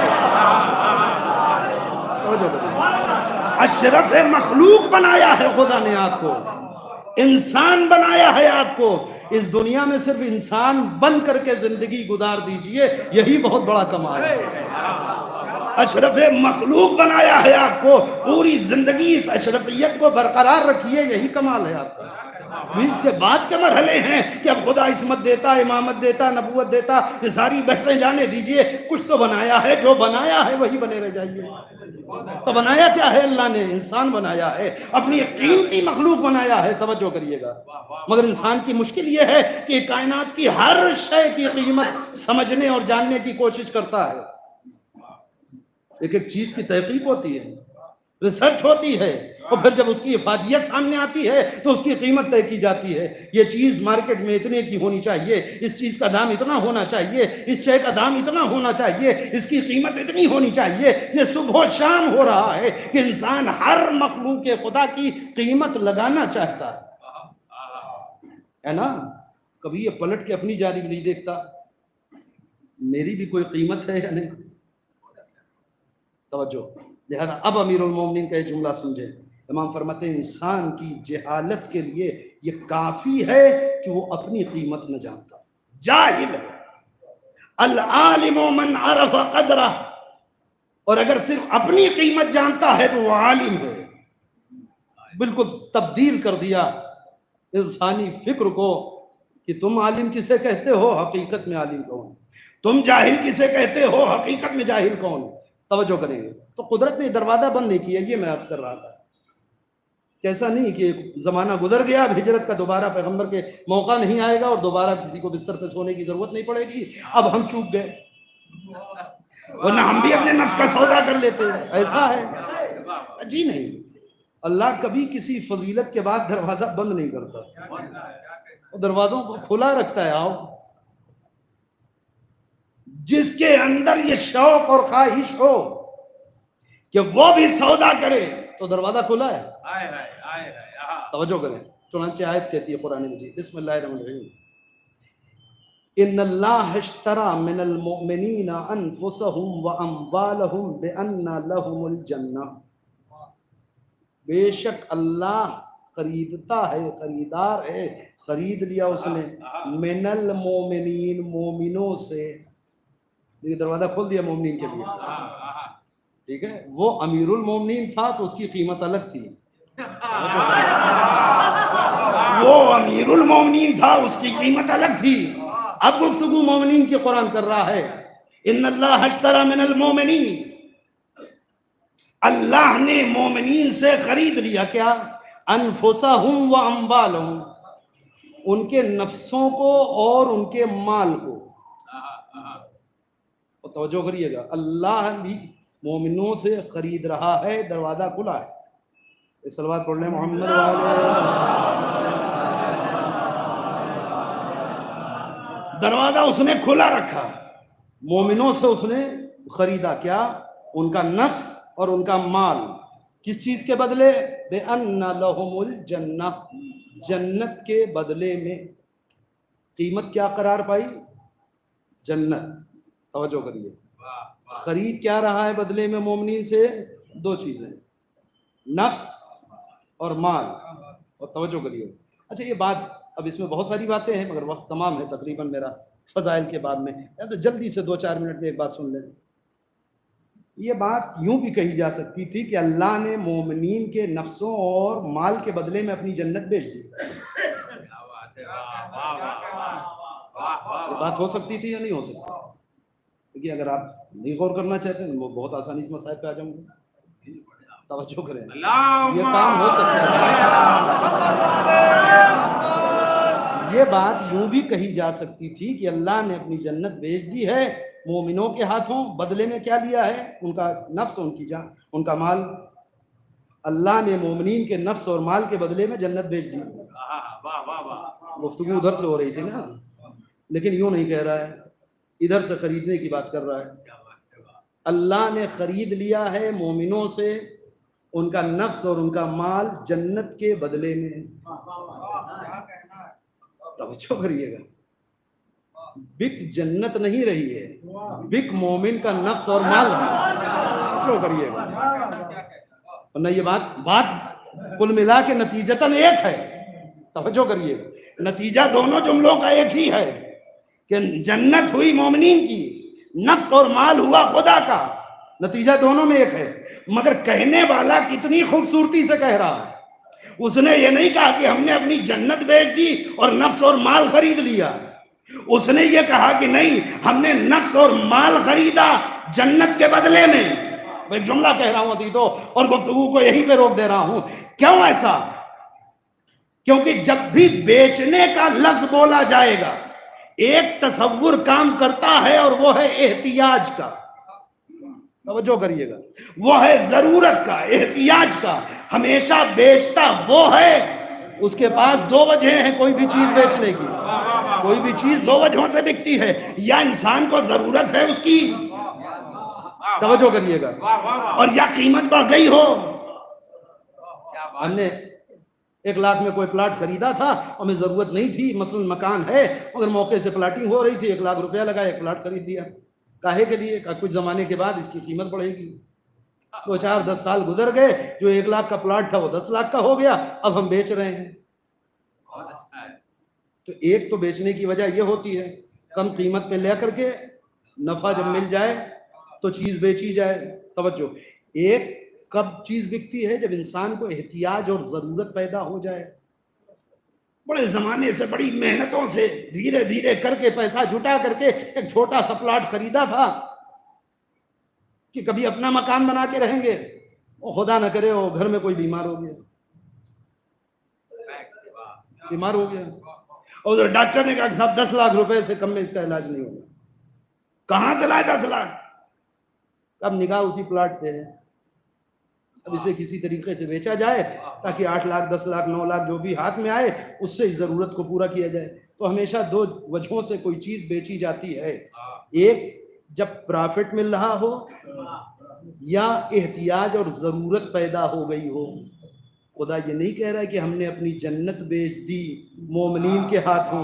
अशरफ मखलूक बनाया है खुदा ने आपको, इंसान बनाया है आपको। इस दुनिया में सिर्फ इंसान बन करके जिंदगी गुजार दीजिए, यही बहुत बड़ा कमाल है। अशरफ मखलूक बनाया है आपको, पूरी जिंदगी इस अशरफियत को बरकरार रखिए, यही कमाल है आपका। इसके बाद के मरहले हैं कि अब खुदा इस्मत देता, इमामत देता, नबूवत देता, ये सारी बहसें जाने दीजिए। कुछ तो बनाया है, जो बनाया है वही बने रह जाइए। तो बनाया क्या है? अल्लाह ने इंसान बनाया है, अपनी कीमती मखलूक बनाया है। तवज्जो करिएगा। मगर इंसान की मुश्किल ये है कि कायनात की हर शय की कीमत समझने और जानने की कोशिश करता है। एक एक चीज की तहकीक होती है, रिसर्च होती है, और फिर जब उसकी इफादियत सामने आती है तो उसकी कीमत तय की जाती है। ये चीज़ मार्केट में इतने की होनी चाहिए, इस चीज़ का दाम इतना होना चाहिए, इस शय का दाम इतना होना चाहिए, इसकी कीमत इतनी होनी चाहिए। ये सुबह शाम हो रहा है कि इंसान हर मखलूक के खुदा की कीमत लगाना चाहता है, है ना। कभी ये पलट के अपनी जानिब नहीं देखता, मेरी भी कोई कीमत है या नहीं। तवज्जो। लिहाजा अब अमीरुल मोमिनीन का ये जुमला समझे। इमाम फरमाते हैं इंसान की जहालत के लिए ये काफी है कि वो अपनी कीमत न जानता, जाहिल है। अल आलिमु मन अरफ क़द्रा, और अगर सिर्फ अपनी कीमत जानता है तो वो आलिम है। बिल्कुल तब्दील कर दिया इंसानी फिक्र को कि तुम आलिम किसे कहते हो, हकीकत में आलिम कौन, तुम जाहिल किसे कहते हो, हकीकत में जाहिल कौन। तवज्जो करेंगे तो कुदरत ने दरवाजा बंद नहीं किया, ये मैं अर्ज कर रहा था। कैसा नहीं कि ज़माना गुजर गया, अब हिजरत का दोबारा पैगंबर के मौका नहीं आएगा और दोबारा किसी को बिस्तर पे सोने की ज़रूरत नहीं पड़ेगी, अब हम चूक गए, वरना हम भी अपने नफ्स का सौदा कर लेते हैं। ऐसा है जी नहीं, अल्लाह कभी किसी फजीलत के बाद दरवाज़ा बंद नहीं करता, दरवाज़ों को खुला रखता है। आओ, जिसके अंदर ये शौक और ख्वाहिश हो कि वो भी सौदा करे तो दरवाजा खुला है। आए आए आए आए तवज्जो करें। चुनांचे आयत कहती है कुरान मजीद, बिस्मिल्लाहिर्रहमानिर्रहीम, इन्नल्लाह इश्तरा मिनल मुमिनीना अनफुसहुम व अम्वालहुम बिअन्ना लहुमुल जन्नह। बेशक अल्लाह खरीदता है, खरीदार है, खरीद लिया उसने मिनल मोमिनीन, मोमिनों से। ये दरवाजा खोल दिया मोमिनीन के लिए, ठीक है। वो अमीरुल मोमिनीन था तो उसकी कीमत अलग थी, वो अमीरुल मोमिनीन था उसकी कीमत अलग थी। अब गुफ्तगू मोमिनीन की कुरान कर रहा है, इन्नल्लाह अश्तरा मिनल मोमिनीन, अल्लाह ने मोमिनीन से खरीद लिया क्या, अनफुसहुम व अम्वालहुम, उनके नफ्सों को और उनके माल को। तो तवज्जो करिएगा, अल्लाह भी मोमिनों से खरीद रहा है, दरवाजा खुला है। सलवात पढ़ने मोहम्मद वाले, दरवाजा उसने खुला रखा, मोमिनों से उसने खरीदा क्या? उनका नफ्स और उनका माल। किस चीज के बदले? बेअन्ना लहुमुल जन्नह, जन्नत के बदले में। कीमत क्या करार पाई? जन्नत। तवज्जो करिए, खरीद क्या रहा है बदले में मोमिनीन से? दो चीजें, नफ्स और माल। और तवज्जो करिए, अच्छा ये बात, अब इसमें बहुत सारी बातें हैं मगर वक्त तमाम है तकरीबन मेरा फजाइल के बाद में, या तो जल्दी से दो चार मिनट में एक बात सुन लें। ये बात यूं भी कही जा सकती थी कि अल्लाह ने मोमिनीन के नफ्सों और माल के बदले में अपनी जन्नत बेच दी। ये बात हो सकती थी या नहीं हो सकती? क्योंकि अगर आप नहीं गौर करना चाहते हैं वो बहुत आसानी से मसाइब पे आ जाऊंगे। तवज्जो करें, ये काम हो सकता है। ये बात यूं भी कही जा सकती थी कि अल्लाह ने अपनी जन्नत बेच दी है मोमिनों के हाथों, बदले में क्या लिया है? उनका नफ्स, उनकी जान, उनका माल। अल्लाह ने मोमिनीन के नफ्स और माल के बदले में जन्नत बेच दी। गुफ्तगू उधर से हो रही थी ना, लेकिन यूं नहीं कह रहा है, इधर से खरीदने की बात कर रहा है। अल्लाह ने खरीद लिया है मोमिनों से उनका नफ्स और उनका माल जन्नत के बदले में। तवज्जो करिएगा, बिक जन्नत नहीं रही है, बिक मोमिन का नफ्स और माल। तवज्जो करिएगा, वरना ये बात बात कुल मिला के नतीजतन एक है। तवज्जो करिएगा, नतीजा दोनों जुमलों का एक ही है कि जन्नत हुई मोमिनीन की, नफ्स और माल हुआ खुदा का। नतीजा दोनों में एक है, मगर कहने वाला कितनी खूबसूरती से कह रहा है। उसने ये नहीं कहा कि हमने अपनी जन्नत बेच दी और नफ्स और माल खरीद लिया। उसने ये कहा कि नहीं, हमने नफ्स और माल खरीदा जन्नत के बदले में। मैं जुमला कह रहा हूं अभी तो, और गुफ्तगू को यहीं पे रोक दे रहा हूं। क्यों ऐसा? क्योंकि जब भी बेचने का लफ्ज बोला जाएगा एक तसव्वुर काम करता है और वो है एहतियाज का। तवज्जो करिएगा, वो है जरूरत का, एहतियाज का। हमेशा बेचता वो है, उसके पास दो वजह हैं कोई भी चीज बेचने की। कोई भी चीज दो वजहों से बिकती है, या इंसान को जरूरत है उसकी, तवज्जो करिएगा, और या कीमत बढ़ गई हो। हमने एक लाख में कोई प्लाट खरीदा था, हमें जरूरत नहीं थी, मसलन मकान है मगर मौके से प्लाटिंग हो रही थी, एक लाख रुपया लगा, एक प्लाट खरीद दिया। काहे के लिए? का कुछ जमाने के बाद इसकी कीमत बढ़ेगी। दो चार दस साल गुजर गए, जो एक लाख का प्लाट था वो दस लाख का हो गया, अब हम बेच रहे हैं। तो एक तो बेचने की वजह यह होती है कम कीमत पे ले करके नफा जब मिल जाए तो चीज बेची जाए। तवज्जो, एक कब चीज बिकती है? जब इंसान को एहतियाज और जरूरत पैदा हो जाए। बड़े जमाने से बड़ी मेहनतों से धीरे धीरे करके पैसा जुटा करके एक छोटा सा प्लाट खरीदा था कि कभी अपना मकान बना के रहेंगे, और खुदा न करे वो घर में कोई बीमार हो गया, बीमार हो गया और डॉक्टर ने कहा साहब दस लाख रुपए से कम में इसका इलाज नहीं होगा। कहां से लाए दस लाख? अब निगाह उसी प्लाट पे है, अब इसे किसी तरीके से बेचा जाए ताकि आठ लाख दस लाख नौ लाख जो भी हाथ में आए उससे इस जरूरत को पूरा किया जाए। तो हमेशा दो वजहों से कोई चीज बेची जाती है, एक जब प्रॉफिट मिल रहा हो या एहतियाज और जरूरत पैदा हो गई हो। खुदा ये नहीं कह रहा है कि हमने अपनी जन्नत बेच दी मोमिनीन के हाथों।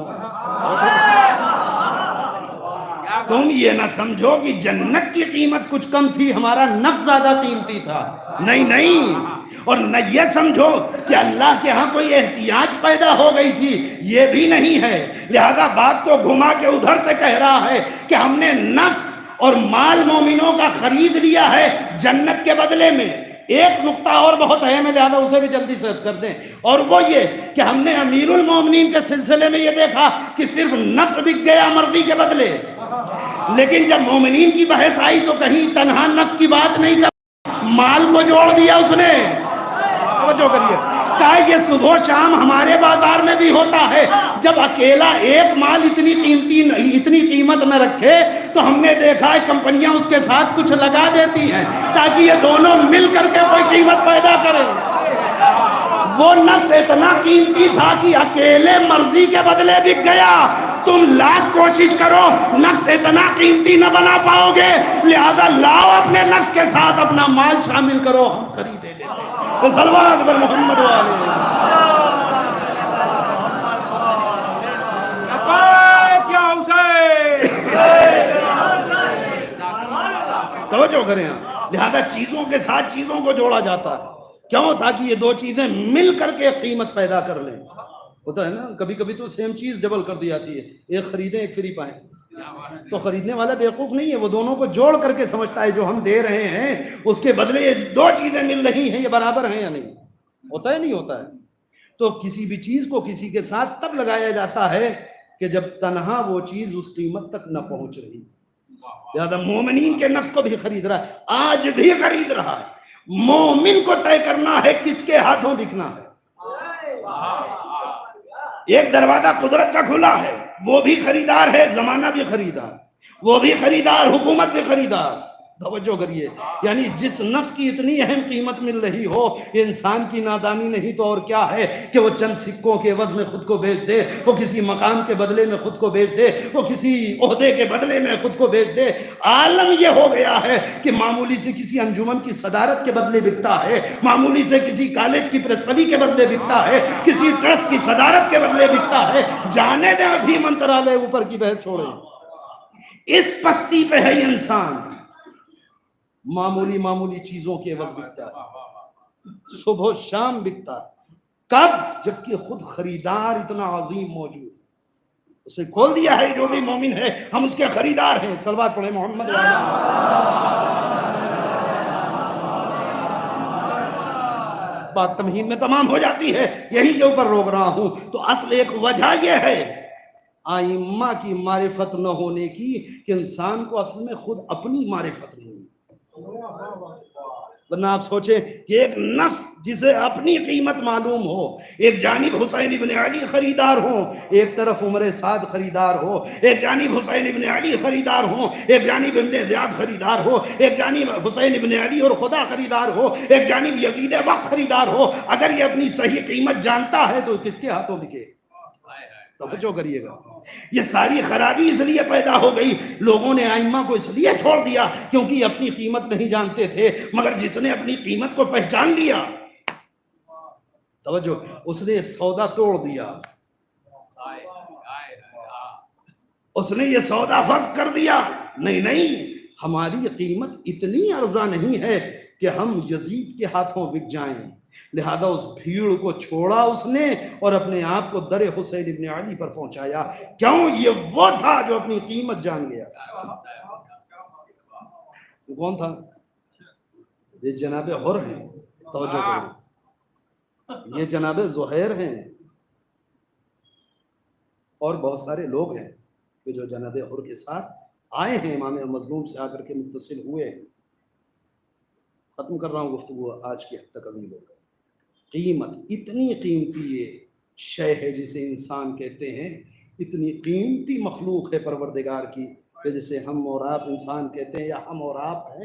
तुम ये ना समझो कि जन्नत की कीमत कुछ कम थी, हमारा नफ्स ज्यादा कीमती था। नहीं नहीं, और न ये समझो कि अल्लाह के यहाँ कोई एहतियाज पैदा हो गई थी, ये भी नहीं है। लिहाजा बात को घुमा के उधर से कह रहा है कि हमने नफ्स और माल मोमिनों का खरीद लिया है जन्नत के बदले में। एक नुक्ता और बहुत अहम है, लिहाजा उसे भी जल्दी से कर दें, और वो ये कि हमने अमीरुल मोमिनीन के सिलसिले में ये देखा कि सिर्फ नफ्स बिक गया मर्दी के बदले, लेकिन जब मोमिनीन की बहस आई तो कहीं तन्हा नफ्स की बात नहीं कर, माल को जोड़ दिया उसने। तवज्जो करिए, कहा ये सुबह शाम हमारे बाजार में भी होता है, जब अकेला एक माल इतनी कीमती इतनी कीमत न रखे तो हमने देखा है कंपनियां उसके साथ कुछ लगा देती हैं ताकि ये दोनों मिल करके कोई कीमत पैदा करें। वो नफ्स इतना कीमती था कि अकेले मर्जी के बदले बिक गया, तुम लाख कोशिश करो नफ्स इतना कीमती न बना पाओगे, लिहाजा लाओ अपने नफ्स के साथ अपना माल शामिल करो, हम खरीदे लेते हैं। सल्लल्लाहु अलैहि मोहम्मद वाले तवज्जो करें। लिहाजा चीजों के साथ चीजों को जोड़ा जाता है, क्यों? ताकि ये दो चीजें मिल करके कीमत पैदा कर लें। होता है ना, कभी कभी तो सेम चीज डबल कर दी जाती है, एक खरीदें एक फ्री पाएं, तो खरीदने वाला बेवकूफ नहीं है, वो दोनों को जोड़ करके समझता है जो हम दे रहे हैं उसके बदले ये दो चीजें मिल रही हैं, ये बराबर हैं या नहीं। होता है नहीं होता है? तो किसी भी चीज को किसी के साथ तब लगाया जाता है कि जब तनहा वो चीज उस कीमत तक न पहुंच रही। ज्यादा मोमिनीन के नफ्स को भी खरीद रहा है, आज भी खरीद रहा है। मोमिन को तय करना है किसके हाथों बिकना है। एक दरवाजा कुदरत का खुला है, वो भी खरीदार है, जमाना भी खरीदार, वो भी खरीदार, हुकूमत भी खरीदार। तवज्जो करिए, यानी जिस नफ्स की इतनी अहम कीमत मिल रही हो, इंसान की नादानी नहीं तो और क्या है कि वो चंद सिक्कों के एवज में खुद को बेच दे, वो किसी मकाम के बदले में खुद को बेच दे, वो किसी ओहदे के बदले में खुद को बेच दे। आलम ये हो गया है कि मामूली से किसी अंजुमन की सदारत के बदले बिकता है, मामूली से किसी कॉलेज की प्रिंसिपली के बदले बिकता है, किसी ट्रस्ट की सदारत के बदले बिकता है। जाने दें अभी मंत्रालय ऊपर की बहस छोड़े, इस पस्ती पे है इंसान, मामूली मामूली चीजों के वक्त बिकता है, सुबह शाम बिकता है। कब? जबकि खुद खरीदार इतना अजीम मौजूद, उसे खोल दिया है। जो भी मोमिन है हम उसके खरीदार हैं। सलवात पढ़े मोहम्मद वाला। बात तमहीद में तमाम हो जाती है, यही के ऊपर रोक रहा हूं। तो असल एक वजह यह है आइम्मा की मारिफत न होने की कि इंसान को असल में खुद अपनी मारिफत नहीं। वरना आप सोचे कि एक नफ्स जिसे अपनी कीमत मालूम हो, एक जानिब हुसैन इब्न अली खरीदार हो, एक तरफ उमर साद खरीदार हो, एक जानिब हुसैन इब्न अली खरीदार हो, एक जानिब इब्न ज़ियाद खरीदार हो, एक जानिब हुसैन इब्न अली और खुदा खरीदार हो, एक जानिब यजीद वक्त खरीदार हो। अगर ये अपनी सही कीमत जानता है तो किसके हाथों बिके? तवज्जो करिएगा, ये सारी खराबी इसलिए पैदा हो गई, लोगों ने आइम्मा को इसलिए छोड़ दिया क्योंकि अपनी कीमत नहीं जानते थे। मगर जिसने अपनी कीमत को पहचान लिया, तवज्जो, उसने सौदा तोड़ दिया, उसने ये सौदा फर्ज कर दिया। नहीं नहीं, हमारी कीमत इतनी अर्जा नहीं है कि हम यजीद के हाथों बिक जाएं। लिहाजा उस भीड़ को छोड़ा उसने और अपने आप को दर हुसैन इब्न अली पर पहुंचाया। क्यों? ये वो था जो अपनी कीमत जान गया। कौन था? ये जनाबे हुर हैं, तवज्जो करो, ये जनाबे ज़ुहैर हैं और बहुत सारे लोग हैं कि जो जनाबे हुर के साथ आए हैं, इमाम मज़लूम से आकर के मुत्तसिल हुए। खत्म कर रहा हूँ गुफ्तगू आज की हद तक। अभी लोग कीमत, इतनी कीमती ये शय है जिसे इंसान कहते हैं, इतनी कीमती मखलूक है परवरदिगार की, जिसे हम और आप इंसान कहते हैं या हम और आप हैं।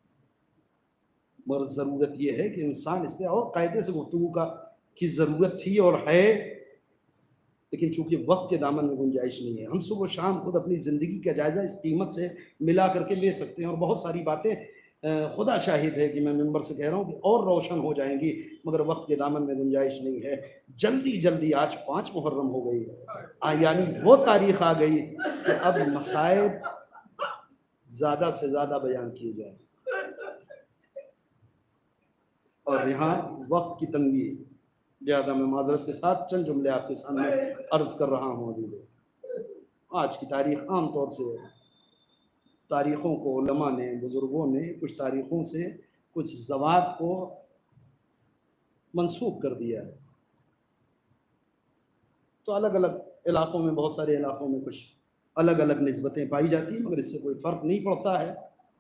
मगर ज़रूरत यह है कि इंसान इस पर और कायदे से गुफ्तगू का की ज़रूरत थी और है, लेकिन चूंकि वक्त के दामन में गुंजाइश नहीं है। हम सुबह शाम खुद अपनी ज़िंदगी का जायज़ा इस कीमत से मिला करके ले सकते हैं और बहुत सारी बातें खुदा शाहिद है कि मैं मिंबर से कह रहा हूँ कि और रोशन हो जाएंगी, मगर वक्त के दामन में गुंजाइश नहीं है। जल्दी जल्दी आज पाँच मुहर्रम हो गई, यानी वो तारीख आ गई कि अब मसाइब ज़्यादा से ज़्यादा बयान किए जाए और यहाँ वक्त की तंगी ज़्यादा। मैं माजरत के साथ चंद जुमले आपके सामने अर्ज़ कर रहा हूँ। अभी आज की तारीख आम तौर से तारीख़ों को उलमा ने, बुज़ुर्गों ने कुछ तारीख़ों से कुछ ज़वात को मंसूब कर दिया है। तो अलग अलग इलाक़ों में, बहुत सारे इलाक़ों में कुछ अलग अलग निस्बतें पाई जाती हैं, मगर इससे कोई फ़र्क नहीं पड़ता है।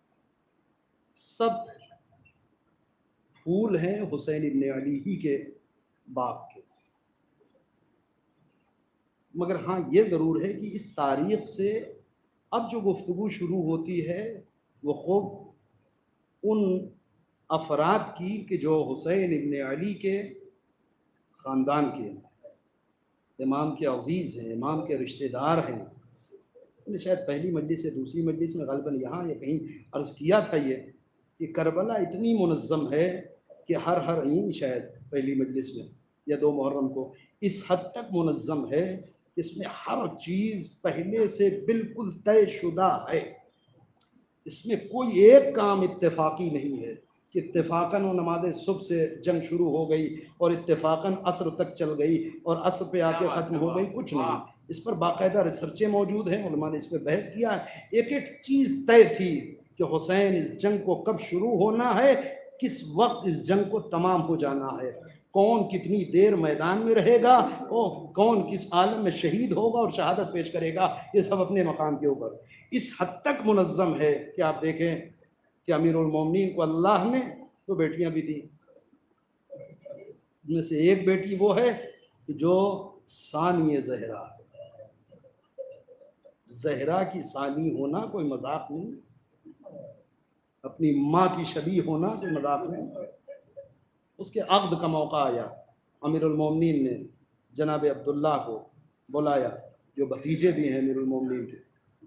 सब फूल हैं हुसैन इब्न अली ही के बाप के। मगर हाँ, ये ज़रूर है कि इस तारीख़ से अब जो गुफ्तगू शुरू होती है वो खूब उन अफराद की कि जो हुसैन इब्न अली के ख़ानदान के, इमाम के अजीज़ हैं, इमाम के रिश्तेदार हैं। मैंने शायद पहली मजलिस से दूसरी मजलिस में ग़ालिबन यहाँ या कहीं अर्ज़ किया था ये कि करबला इतनी मुनज़्ज़म है कि हर हर यहीं शायद पहली मजलिस में या दो मुहर्रम को इस हद तक मुनज़्ज़म है, इसमें हर चीज़ पहले से बिल्कुल तयशुदा है। इसमें कोई एक काम इत्तेफाकी नहीं है कि इत्तेफाकन वो नमाज सुबह से जंग शुरू हो गई और इत्तेफाकन असर तक चल गई और असर पे आके ख़त्म हो गई, कुछ नहीं। इस पर बाकायदा रिसर्चें मौजूद हैं, उलमा ने इस पर बहस किया है। एक एक चीज़ तय थी कि हुसैन इस जंग को कब शुरू होना है, किस वक्त इस जंग को तमाम हो जाना है, कौन कितनी देर मैदान में रहेगा और कौन किस आलम में शहीद होगा और शहादत पेश करेगा, ये सब अपने मकाम के ऊपर इस हद तक मुनज़्ज़म है कि आप देखें कि अमीरुल मोमिनीन को अल्लाह ने दो बेटियां भी दी। उनमें से एक बेटी वो है जो सानी ज़हरा है। ज़हरा की सानी होना कोई मजाक नहीं, अपनी माँ की शबी होना कोई मजाक नहीं। उसके अक़्द का मौका आया, अमीरुल मोमिनीन ने जनाब अब्दुल्ला को बुलाया, जो भतीजे भी हैं अमीरुल मोमिनीन के,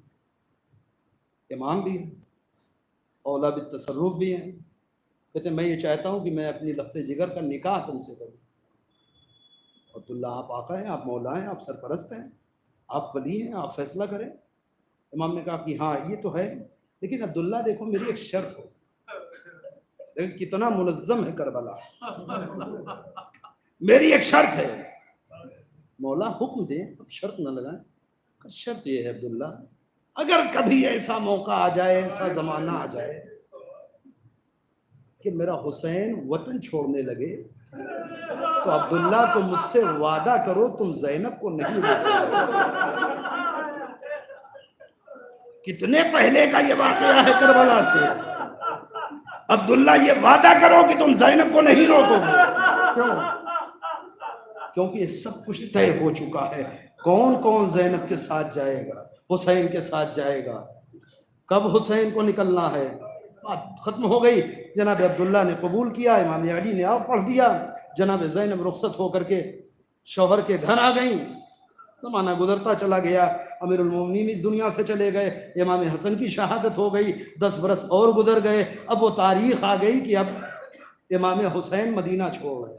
इमाम भी हैं, औला बित्तसर्रुफ़ भी हैं। कहते मैं ये चाहता हूँ कि मैं अपनी लफ्ते जिगर का निकाह तुमसे करूँ। अब्दुल्ला आप आका हैं, आप मौला हैं, आप सरपरस्त हैं, आप वली हैं, आप फैसला करें। इमाम ने कहा कि हाँ ये तो है, लेकिन अब्दुल्ला देखो मेरी एक शर्त हो। लेकिन कितना मुनज़्ज़म है करबला, मेरी एक शर्त है। मौला हुक्म दे, अब शर्त न लगाएं। शर्त ये है अब्दुल्ला, अगर कभी ऐसा मौका आ जाए, ऐसा ज़माना आ जाए कि मेरा हुसैन वतन छोड़ने लगे, तो अब्दुल्ला तुम मुझसे वादा करो तुम ज़ैनब को नहीं रोकोगे। कितने पहले का ये वाक़या है करबला से। अब्दुल्ला ये वादा करो कि तुम ज़ैनब को नहीं रोकोगे। क्यों? क्योंकि ये सब कुछ तय हो चुका है। कौन कौन ज़ैनब के साथ जाएगा, हुसैन के साथ जाएगा, कब हुसैन को निकलना है, बात खत्म हो गई। जनाब अब्दुल्ला ने कबूल किया, इमाम अली ने आप पढ़ दिया, जनाब ज़ैनब रुखसत होकर के शौहर के घर आ गई। ज़माना गुजरता चला गया, अमीरुल मोमिनीन इस दुनिया से चले गए, इमाम हसन की शहादत हो गई, दस बरस और गुजर गए। अब वो तारीख आ गई कि अब इमाम हुसैन मदीना छोड़ रहे।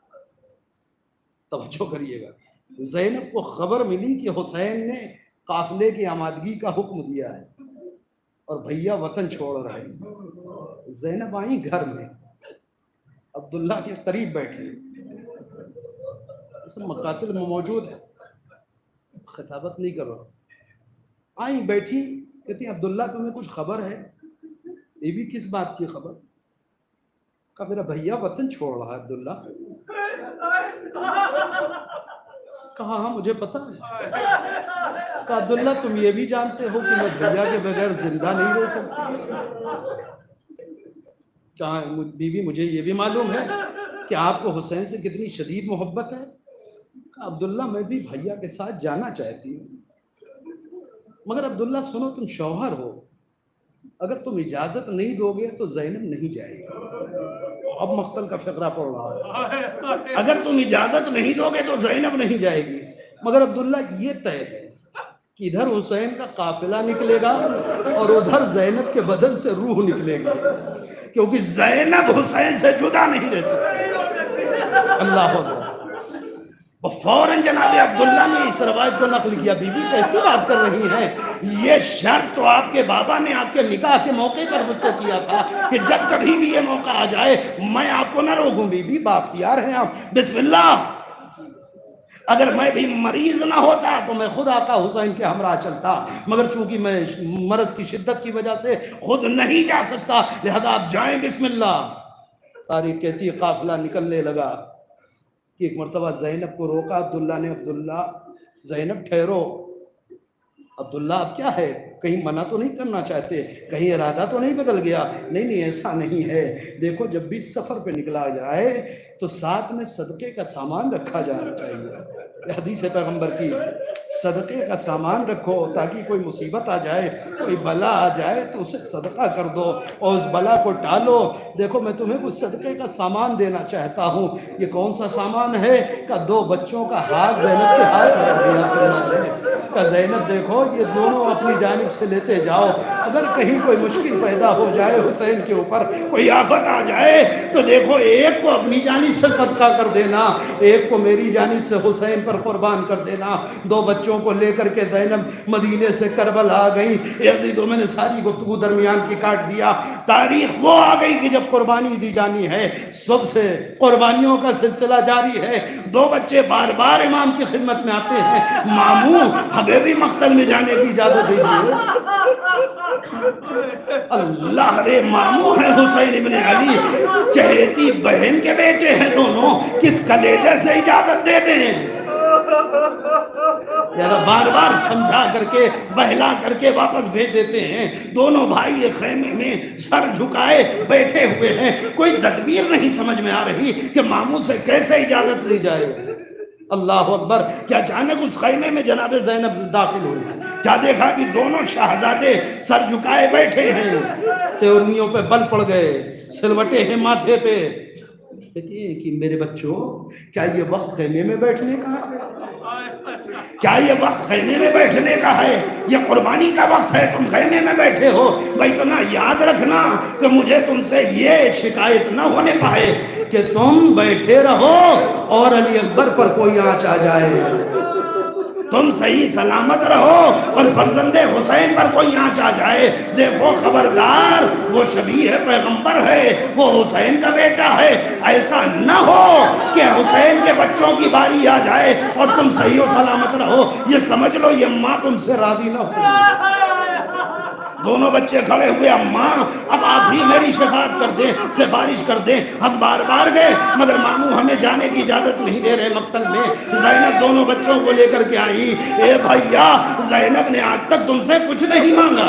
तवज्जो करिएगा, ज़ैनब को खबर मिली कि हुसैन ने काफिले की आमादगी का हुक्म दिया है और भैया वतन छोड़ रहे हैं। ज़ैनब आई घर में, अब्दुल्ला के करीब बैठी, सब मकातिल में मौजूद है, खिताबत नहीं कर रहा। आई बैठी, कहती अब्दुल्ला तुम्हें कुछ खबर है? ये भी किस बात की खबर? कहा मेरा भैया वतन छोड़ रहा है अब्दुल्ला। कहा हाँ मुझे पता है। कहा अब्दुल्ला तुम ये भी जानते हो कि मैं भैया के बगैर जिंदा नहीं रह सकती। कहा बीवी मुझे ये भी मालूम है कि आपको हुसैन से कितनी शदीद मोहब्बत है। कहा अब्दुल्ला मैं भी भैया के साथ जाना चाहती हूँ, मगर अब्दुल्ला सुनो तुम शौहर हो, अगर तुम इजाजत नहीं दोगे तो ज़ैनब नहीं जाएगी। अब मख्तल का फ़िक्रा पड़ रहा है, अगर तुम इजाजत नहीं दोगे तो ज़ैनब नहीं जाएगी। मगर अब्दुल्ला ये तय है कि इधर हुसैन का काफिला निकलेगा और उधर ज़ैनब के बदन से रूह निकलेगी, क्योंकि ज़ैनब हुसैन से जुदा नहीं रह सकती। अल्लाह अकबर। फौरन जनाब अब्दुल्ला ने इस रवायत को नकल किया। बीवी कैसी बात कर रही हैं, ये शर्त तो आपके बाबा ने आपके निकाह के मौके पर मुझसे किया था कि जब कभी भी ये मौका आ जाए मैं आपको न रोकूं। बीबी बाख्तियार हैं आप, बिस्मिल्लाह। अगर मैं भी मरीज ना होता तो मैं खुद आका हुसैन के हमरा चलता, मगर चूंकि मैं मर्ज की शिद्दत की वजह से खुद नहीं जा सकता, लिहाजा आप जाएं, बिस्मिल्लाह। तारीख कहती है काफिला निकलने लगा कि एक मरतबा ज़ैनब को रोका अब्दुल्ला ने। अब्दुल्ला ज़ैनब ठहरो। अब्दुल्ला अब क्या है, कहीं मना तो नहीं करना चाहते, कहीं इरादा तो नहीं बदल गया? नहीं नहीं ऐसा नहीं है, देखो जब भी सफ़र पे निकला जाए तो साथ में सदक़े का सामान रखा जाना चाहिए। हदीस है पैगंबर की, सदक़े का सामान रखो ताकि कोई मुसीबत आ जाए, कोई बला आ जाए तो उसे सदका कर दो और उस बला को टालो। देखो मैं तुम्हें कुछ सदक़े का सामान देना चाहता हूँ। ये कौन सा सामान है? का दो बच्चों का हाथ ज़ैनब के हाथ में रख दिया तुमने। का ज़ैनब देखो ये दोनों अपनी जानिब से लेते जाओ, अगर कहीं कोई मुश्किल पैदा हो जाए, हुसैन के ऊपर कोई आफत आ जाए तो देखो एक को अपनी जानिब से सदका कर देना, एक को मेरी जानिब से हुसैन पर कुर्बान कर देना। दो बच्चों को लेकर के ज़ैनब मदीने से करबला आ गई। एक दो मैंने सारी गुफ्तगू दरमियान की काट दिया। तारीख वो आ गई कि जब कुर्बानी दी जानी है, सुबह से कुर्बानियों का सिलसिला जारी है। दो बच्चे बार बार इमाम की खिदमत में आते हैं, मामू हमें भी मख्तल में जाने की इजाजत दीजिए। अल्लाह रे, मामू है हुसैन इब्ने अली, चहेती बहन के बेटे हैं दोनों, किस कलेजे से इजाजत दे दें? यार बार बार समझा करके बहला करके वापस भेज देते हैं। दोनों भाई एक खेमे में सर झुकाए बैठे हुए हैं, कोई तदबीर नहीं समझ में आ रही कि मामू से कैसे इजाजत ली जाए। अल्लाह अकबर। क्या अचानक उस खैमे में जनाब ज़ैनब दाखिल हुई, क्या देखा कि दोनों शहजादे सर झुकाए बैठे हैं, तेवनियों पे बल पड़ गए, सिलवटे हैं माथे पे। कहती है कि मेरे बच्चों, क्या ये वक्त खैमे में बैठने का है? क्या ये वक्त खैमे में बैठने का है? ये कुर्बानी का वक्त है, तुम खैमे में बैठे हो। भाई तो ना याद रखना कि मुझे तुमसे ये शिकायत ना होने पाए कि तुम बैठे रहो और अली अकबर पर कोई आंच आ जाए। तुम सही सलामत रहो और फर्जंदे हुसैन पर कोई आंच आ जाए। देखो खबरदार, वो शबी है, पैगंबर है, वो हुसैन का बेटा है। ऐसा न हो कि हुसैन के बच्चों की बारी आ जाए और तुम सही और सलामत रहो। ये समझ लो ये माँ तुमसे राजी न हो। दोनों बच्चे खड़े हुए, अम्मा अब आप भी मेरी शफाअत कर दें, सिफारिश कर दें। हम बार बार गए मगर मामू हमें जाने की इजाजत नहीं दे रहे मक्तल में। ज़ैनब दोनों बच्चों को लेकर के आई। ए भैया, ज़ैनब ने आज तक तुमसे कुछ नहीं मांगा,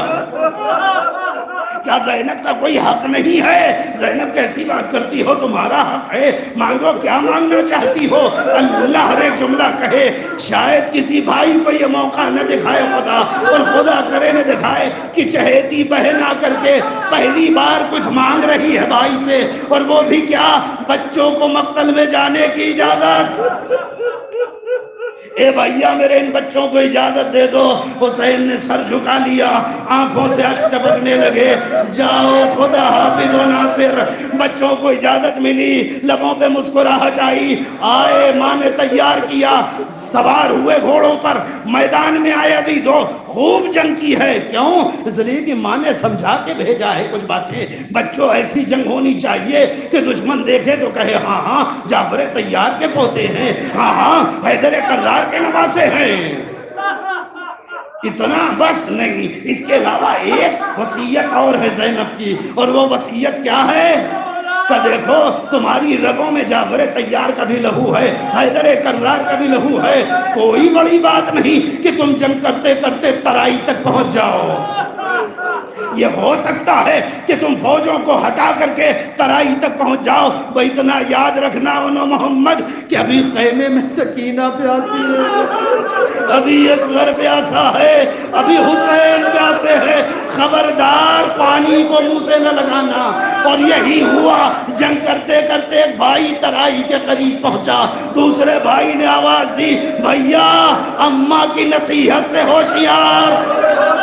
क्या ज़ैनब का कोई हक नहीं है? ज़ैनब कैसी बात करती हो, तुम्हारा हक है, मांगो, क्या मांगना चाहती हो? अल्लाह रे जुमला कहे, शायद किसी भाई को ये मौका न दिखाए खुदा, और खुदा करे न दिखाए कि चहेती बहन आकर के पहली बार कुछ मांग रही है भाई से, और वो भी क्या, बच्चों को मक्तल में जाने की इजाजत। ए भैया, मेरे इन बच्चों को इजाजत दे दो। हुसैन ने सर झुका लिया, आंखों से अश्क टपकने लगे। जाओ खुदा हाफिज व नासिर। बच्चों को इजाजत मिली, लबों पे मुस्कुराहट आई। आए, माँ ने तैयार किया, सवार हुए घोड़ों पर, मैदान में आया दी दो, खूब जंग की है। क्यों? इसलिए कि माँ ने समझा के भेजा है कुछ बातें। बच्चों, ऐसी जंग होनी चाहिए कि दुश्मन देखे तो कहे हाँ हाँ जाफर तैयार के पोते हैं, हाँ हाँ हैदर कर्रार के नवासे हैं। इतना बस नहीं, इसके अलावा एक वसीयत और है ज़ैनब की, और वो वसीयत क्या है? का देखो, तुम्हारी रगों में जाफर तैयार का भी लहू है, हैदर कर्रार का भी लहू है। कोई बड़ी बात नहीं कि तुम जंग करते करते तराई तक पहुंच जाओ। ये हो सकता है कि तुम फौजों को हटा करके तराई तक पहुंच जाओ। भाई इतना याद रखना उनो मोहम्मद कि अभी खैमे में सकीना प्यासी है, अभी असगर प्यासा है, अभी हुसैन प्यासे है। खबरदार, पानी को मुंह से न लगाना। और यही हुआ, जंग करते करते एक भाई तराई के करीब पहुंचा। दूसरे भाई ने आवाज दी, भैया अम्मा की नसीहत से होशियार।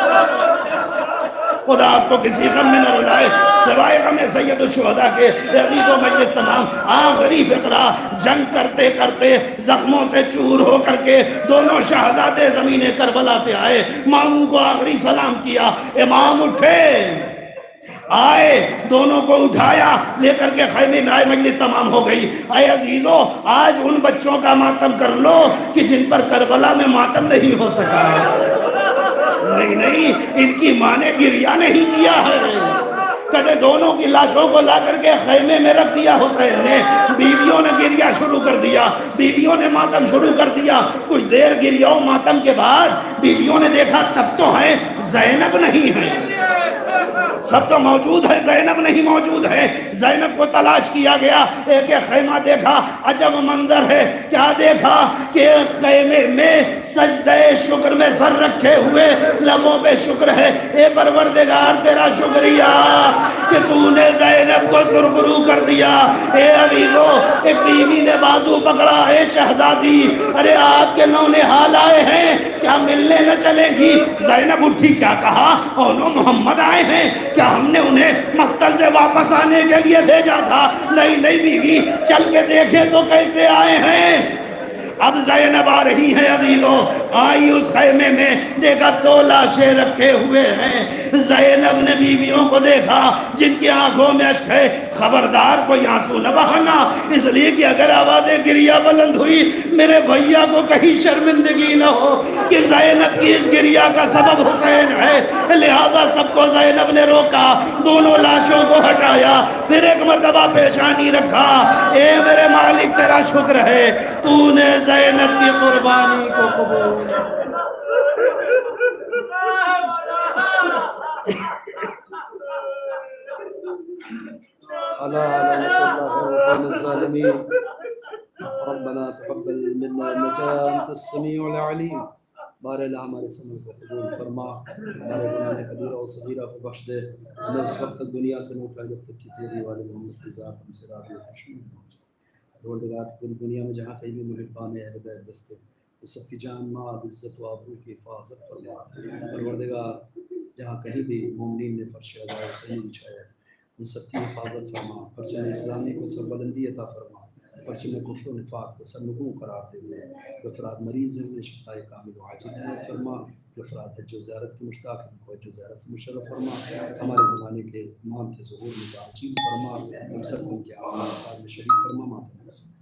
खुदा आपको किसी गम में न रुलाए सिवाय गम सैयद शुहदा के। अज़ीज़ो मजलिस तमाम, आखिरी फिक्रा, जंग करते करते जख्मों से चूर हो करके दोनों शहजादे ज़मीने करबला पे आए। मामू को आखिरी सलाम किया, इमाम उठे, आए, दोनों को उठाया, लेकर के खैमे में आए, मजलिस तमाम हो गई। आए अजीजों, आज उन बच्चों का मातम कर लो कि जिन पर करबला में मातम नहीं हो सका। नहीं नहीं, इनकी माँ ने गिरिया नहीं किया है। कहते दोनों की लाशों को ला करके खैमे में रख दिया हुसैन ने। बीवियों ने गिरिया शुरू कर दिया, बीवियों ने मातम शुरू कर दिया। कुछ देर गिरिया मातम के बाद बीवियों ने देखा सब तो है, ज़ैनब नहीं है। सब तो मौजूद है, ज़ैनब नहीं मौजूद है। ज़ैनब को तलाश किया गया, एक एक खैमा देखा, अजब मंजर है। क्या देखा कि खैमे में सजदे शुक्र में सर रखे हुए लबों पे शुक्र है। ए परवरदिगार तेरा शुक्रिया कि तूने ज़ैनब को सुरखरू कर दिया। ए अलीगो, एक बीवी ने बाजू पकड़ा है शहजादी, अरे आपके नौने हाल आए हैं, क्या मिलने न चलेगी? ज़ैनब उठी, क्या कहा? और मोहम्मद आए हैं, क्या हमने उन्हें मक्तल से वापस आने के लिए भेजा था? नहीं नहीं बीवी, चल के देखे तो कैसे आए हैं। अब ज़ैनब आ रही है अजीजों, आई उस खैमे में, देखा दो लाशें रखे हुए हैं। ज़ैनब ने बीवियों को देखा जिनकी आंखों में अश्क है। खबरदार कोई आंसू न बहाना, इसलिए कि अगर आवाज़ गिरिया बुलंद हुई मेरे भैया को कहीं शर्मिंदगी न हो कि ज़ैनब की इस गिरिया का सबब हुसैन है। लिहाजा सबको ज़ैनब ने रोका, दोनों लाशों को हटाया, फिर एक मर्तबा पेशानी रखा। ए मेरे मालिक तेरा शुक्र है, तूने ज़ैनब की कुर्बानी को कबूल। रब्बना तक़ब्बल मिन्ना इन्नका अंतस समीउल अलीम। बारह हमारे समय को कबूल फरमा, हमारे गुनाह कबीरा और सगीरा को बख्श दे, हमें उस वक्त तक दुनिया से न उठा जब तक कि तेरी वाले मोहम्मद की ज़ात हमसे राज़ी खुशी न हो। रोज़गार पूरी दुनिया में जहाँ कहीं भी मुहिब्बान अहल बैत बसते, तो सबकी जान माल इज़्ज़त व आबरू की हिफाजत फरमा। परवरदिगार, जहाँ कहीं भी मोमिनीन ने फर्श अज़ा हुसैन बिछाया, उन सबकी हिफाजत फरमा। परचम इस्लामी को सरबलंदी अता फरमा, परचम कुफ्र व निफाक को सरनगू करार दे दे। जो अफराद मरीज़ हैं उन्हें शिफाए कामिल व आजिल अता फरमा। जो अफराद हज व ज़ियारत की मुश्ताक़ हैं उनको हज व ज़ियारत से मुशर्रफ फरमा। हमारे ज़माने के इमाम के ज़ुहूर में ताज़ील फरमा, हम सबको उनके आमाल में शरीक फरमा। माता